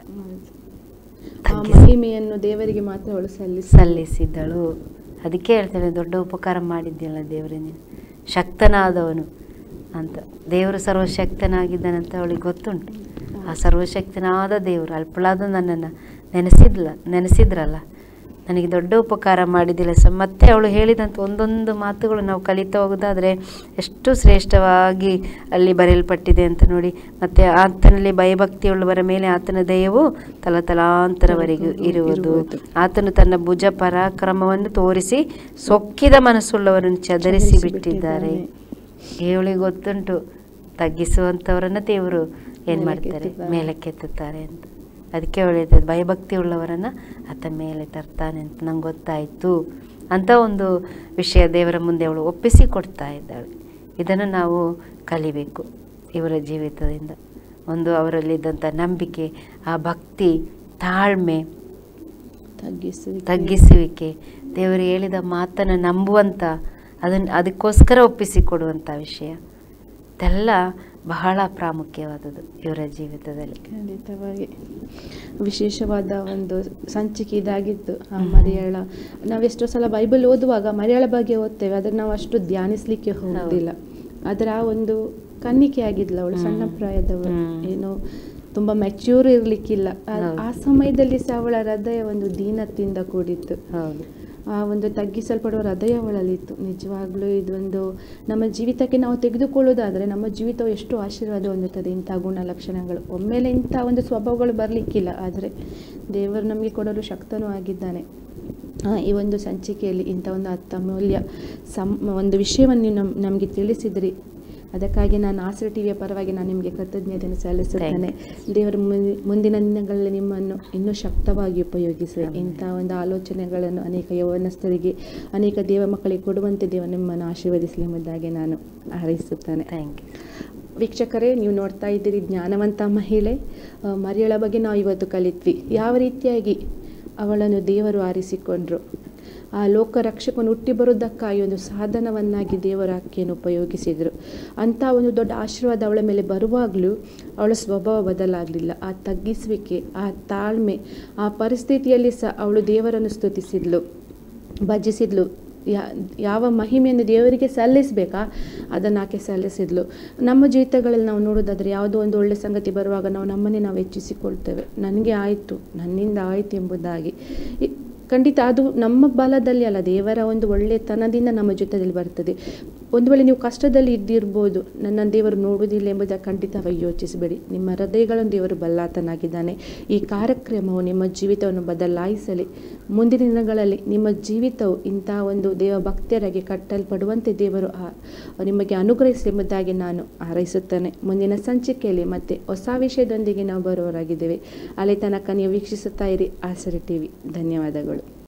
ಮಹಿಮೆಯನ್ನು ದೇವರಿಗೆ ಮಾತ್ರ ಅವಳು ಸಲ್ಲಿಸಿದ್ದಳು. ಅದಕ್ಕೆ ಹೇಳ್ತಾಳೆ, ದೊಡ್ಡ ಉಪಕಾರ ಮಾಡಿದ್ದಿಲ್ಲ ದೇವರೇ, ನೀನು ಶಕ್ತನಾದವನು ಅಂತ. ದೇವರು ಸರ್ವಶಕ್ತನಾಗಿದ್ದಾನಂತ ಅವಳಿಗೆ ಗೊತ್ತುಂಟು. ಆ ಸರ್ವಶಕ್ತನಾದ ದೇವರು ಅಲ್ಪಳಾದ ನನ್ನನ್ನು ನೆನೆಸಿದ್ರಲ್ಲ, ನನಗೆ ದೊಡ್ಡ ಉಪಕಾರ ಮಾಡಿದ್ದಿಲ್ಲ ಮತ್ತೆ ಅವಳು ಹೇಳಿದಂಥ ಒಂದೊಂದು ಮಾತುಗಳು ನಾವು ಕಲಿತಾ ಹೋಗೋದಾದರೆ ಎಷ್ಟು ಶ್ರೇಷ್ಠವಾಗಿ ಅಲ್ಲಿ ಬರೆಯಲ್ಪಟ್ಟಿದೆ ಅಂತ ನೋಡಿ. ಮತ್ತು ಆತನಲ್ಲಿ ಭಯಭಕ್ತಿಯುಳ್ಳವರ ಮೇಲೆ ಆತನ ದಯವು ತಲತಲಾಂತರವರೆಗೂ ಇರುವುದು. ಆತನು ತನ್ನ ಭುಜ ಪರಾಕ್ರಮವನ್ನು ತೋರಿಸಿ ಸೊಕ್ಕಿದ ಮನಸ್ಸುಳ್ಳವರನ್ನು ಚದರಿಸಿ ಬಿಟ್ಟಿದ್ದಾರೆ. ಇವಳಿಗೆ ಗೊತ್ತುಂಟು, ತಗ್ಗಿಸುವಂಥವರನ್ನು ದೇವರು ಏನು ಮಾಡ್ತಾರೆ, ಮೇಲಕ್ಕೆತ್ತುತ್ತಾರೆ ಅಂತ. ಅದಕ್ಕೆ ಒಳ್ಳೆಯದು, ಭಯಭಕ್ತಿ ಉಳ್ಳವರನ್ನು ಆತ ಮೇಲೆ ತರ್ತಾನೆ ಅಂತ ನಂಗೆ ಗೊತ್ತಾಯಿತು ಅಂತ ಒಂದು ವಿಷಯ ದೇವರ ಮುಂದೆ ಅವಳು ಒಪ್ಪಿಸಿ ಕೊಡ್ತಾ ಇದ್ದಾಳೆ. ಇದನ್ನು ನಾವು ಕಲಿಬೇಕು ಇವರ ಜೀವಿತದಿಂದ. ಒಂದು ಅವರಲ್ಲಿದ್ದಂಥ ನಂಬಿಕೆ, ಆ ಭಕ್ತಿ, ತಾಳ್ಮೆ, ತಗ್ಗಿಸುವಿಕೆ, ದೇವರು ಹೇಳಿದ ಮಾತನ್ನು ನಂಬುವಂಥ, ಅದಕ್ಕೋಸ್ಕರ ಒಪ್ಪಿಸಿಕೊಡುವಂಥ ವಿಷಯ, ಇದೆಲ್ಲ ಬಹಳ ಪ್ರಾಮುಖ್ಯವಾದದ್ದು ಇವರ ಜೀವಿತದಲ್ಲಿ. ಖಂಡಿತವಾಗಿ ವಿಶೇಷವಾದ ಒಂದು ಸಂಚಿಕೆ ಇದಾಗಿತ್ತು ಆ ಮರಿಯಳ. ನಾವೆಷ್ಟೋ ಸಲ ಬೈಬಲ್ ಓದುವಾಗ ಮರಿಯಳ ಬಗ್ಗೆ ಓದ್ತೇವೆ, ಅದನ್ನು ನಾವು ಅಷ್ಟು ಧ್ಯಾನಿಸ್ಲಿಕ್ಕೆ ಹೋಗೋದಿಲ್ಲ. ಅದರ ಒಂದು ಕನ್ನಿಕೆ ಆಗಿದ್ಲ ಅವಳು, ಸಣ್ಣ ಪ್ರಾಯದವಳು, ಏನು ತುಂಬ ಮೆಚ್ಯೂರ್ ಇರಲಿಕ್ಕಿಲ್ಲ. ಆ ಸಮಯದಲ್ಲಿ ಸಹ ಅವಳ ಹೃದಯ ಒಂದು ದೀನತೆಯಿಂದ ಕೂಡಿತ್ತು. ಆ ಒಂದು ತಗ್ಗಿಸಲ್ಪಡುವ ಹೃದಯ ಅವಳಲ್ಲಿತ್ತು. ನಿಜವಾಗ್ಲೂ ಇದೊಂದು ನಮ್ಮ ಜೀವಿತಕ್ಕೆ ನಾವು ತೆಗೆದುಕೊಳ್ಳೋದಾದರೆ ನಮ್ಮ ಜೀವಿತವು ಎಷ್ಟು ಆಶೀರ್ವಾದ ಹೊಂದುತ್ತದೆ. ಇಂಥ ಗುಣಲಕ್ಷಣಗಳು ಒಮ್ಮೆಲೆ ಇಂಥ ಒಂದು ಸ್ವಭಾವಗಳು ಬರಲಿಕ್ಕಿಲ್ಲ, ಆದರೆ ದೇವರು ನಮಗೆ ಕೊಡಲು ಶಕ್ತನೂ ಆಗಿದ್ದಾನೆ. ಈ ಒಂದು ಸಂಚಿಕೆಯಲ್ಲಿ ಇಂಥ ಒಂದು ಅತ್ಯಮೂಲ್ಯ ಒಂದು ವಿಷಯವನ್ನು ನಮಗೆ ತಿಳಿಸಿದ್ರಿ. ಅದಕ್ಕಾಗಿ ನಾನು ಆಸರೆ ಟಿವಿಯ ಪರವಾಗಿ ನಾನು ನಿಮಗೆ ಕೃತಜ್ಞತೆಯನ್ನು ಸಲ್ಲಿಸುತ್ತೇನೆ. ದೇವರ ಮುಂದಿನ ದಿನಗಳಲ್ಲಿ ನಿಮ್ಮನ್ನು ಇನ್ನೂ ಶಕ್ತವಾಗಿ ಉಪಯೋಗಿಸಿ ಇಂಥ ಒಂದು ಆಲೋಚನೆಗಳನ್ನು ಅನೇಕ ಯೌವನಸ್ಥರಿಗೆ, ಅನೇಕ ದೇವ ಮಕ್ಕಳಿಗೆ ಕೊಡುವಂತೆ ದೇವರು ನಿಮ್ಮನ್ನು ಆಶೀರ್ವದಿಸಲಿ ಎಂಬುದಾಗಿ ನಾನು ಹಾರೈಸುತ್ತೇನೆ. Thank you. ವೀಕ್ಷಕರೇ, ನೀವು ನೋಡ್ತಾ ಇದ್ದೀರಿ ಜ್ಞಾನವಂತ ಮಹಿಳೆ ಮರಿಯಳ ಬಗ್ಗೆ ನಾವು ಇವತ್ತು ಕಲಿತ್ವಿ. ಯಾವ ರೀತಿಯಾಗಿ ಅವಳನ್ನು ದೇವರು ಆರಿಸಿಕೊಂಡ್ರು. ಆ ಲೋಕರಕ್ಷಕನು ಹುಟ್ಟಿ ಬರುವುದಕ್ಕಾಗಿ ಒಂದು ಸಾಧನವನ್ನಾಗಿ ದೇವರ ಆಕೆಯನ್ನು ಉಪಯೋಗಿಸಿದರು. ಅಂಥ ಒಂದು ದೊಡ್ಡ ಆಶೀರ್ವಾದ ಅವಳ ಮೇಲೆ ಬರುವಾಗಲೂ ಅವಳ ಸ್ವಭಾವ ಬದಲಾಗಲಿಲ್ಲ. ಆ ತಗ್ಗಿಸುವಿಕೆ, ಆ ತಾಳ್ಮೆ, ಆ ಪರಿಸ್ಥಿತಿಯಲ್ಲಿ ಸಹ ಅವಳು ದೇವರನ್ನು ಸ್ತುತಿಸಿದ್ಲು, ಭಜಿಸಿದ್ಲು. ಯಾವ ಮಹಿಮೆಯನ್ನು ದೇವರಿಗೆ ಸಲ್ಲಿಸಬೇಕಾ ಅದನ್ನು ಆಕೆ ಸಲ್ಲಿಸಿದ್ಲು. ನಮ್ಮ ಜೀವಿತಗಳಲ್ಲಿ ನಾವು ನೋಡೋದಾದರೆ ಯಾವುದೋ ಒಂದು ಒಳ್ಳೆಯ ಸಂಗತಿ ಬರುವಾಗ ನಮ್ಮನ್ನೇ ನಾವು ಹೆಚ್ಚಿಸಿಕೊಳ್ತೇವೆ. ನನಗೆ ಆಯಿತು, ನನ್ನಿಂದ ಆಯಿತು ಎಂಬುದಾಗಿ. ಖಂಡಿತ ಅದು ನಮ್ಮ ಬಲದಲ್ಲಿ ಅಲ್ಲ, ದೇವರ ಒಂದು ಒಳ್ಳೆತನದಿಂದ ನಮ್ಮ ಜೊತೆಯಲ್ಲಿ ಬರ್ತದೆ. ಒಂದು ವೇಳೆ ನೀವು ಕಷ್ಟದಲ್ಲಿ ಇದ್ದಿರ್ಬೋದು, ನನ್ನ ದೇವರು ನೋಡುವುದಿಲ್ಲ ಎಂಬುದಾಗಿ ಖಂಡಿತವಾಗಿ ಯೋಚಿಸಬೇಡಿ. ನಿಮ್ಮ ಹೃದಯಗಳನ್ನು ದೇವರು ಬಲ್ಲಾತನಾಗಿದ್ದಾನೆ. ಈ ಕಾರ್ಯಕ್ರಮವು ನಿಮ್ಮ ಜೀವಿತವನ್ನು ಬದಲಾಯಿಸಲಿ. ಮುಂದಿನ ದಿನಗಳಲ್ಲಿ ನಿಮ್ಮ ಜೀವಿತವು ಇಂಥ ಒಂದು ದೇವ ಭಕ್ತರಾಗಿ ಕಟ್ಟಲ್ಪಡುವಂತೆ ದೇವರು ನಿಮಗೆ ಅನುಗ್ರಹಿಸಲಿ ಎಂಬುದಾಗಿ ನಾನು ಹಾರೈಸುತ್ತೇನೆ. ಮುಂದಿನ ಸಂಚಿಕೆಯಲ್ಲಿ ಮತ್ತೆ ಹೊಸ ವಿಷಯದೊಂದಿಗೆ ನಾವು ಬರುವವರಾಗಿದ್ದೇವೆ. ಅಲ್ಲಿ ತನಕ ನೀವು ವೀಕ್ಷಿಸುತ್ತಾ ಇರಿ ಆಸರೆ ಟಿವಿ. ಧನ್ಯವಾದಗಳು.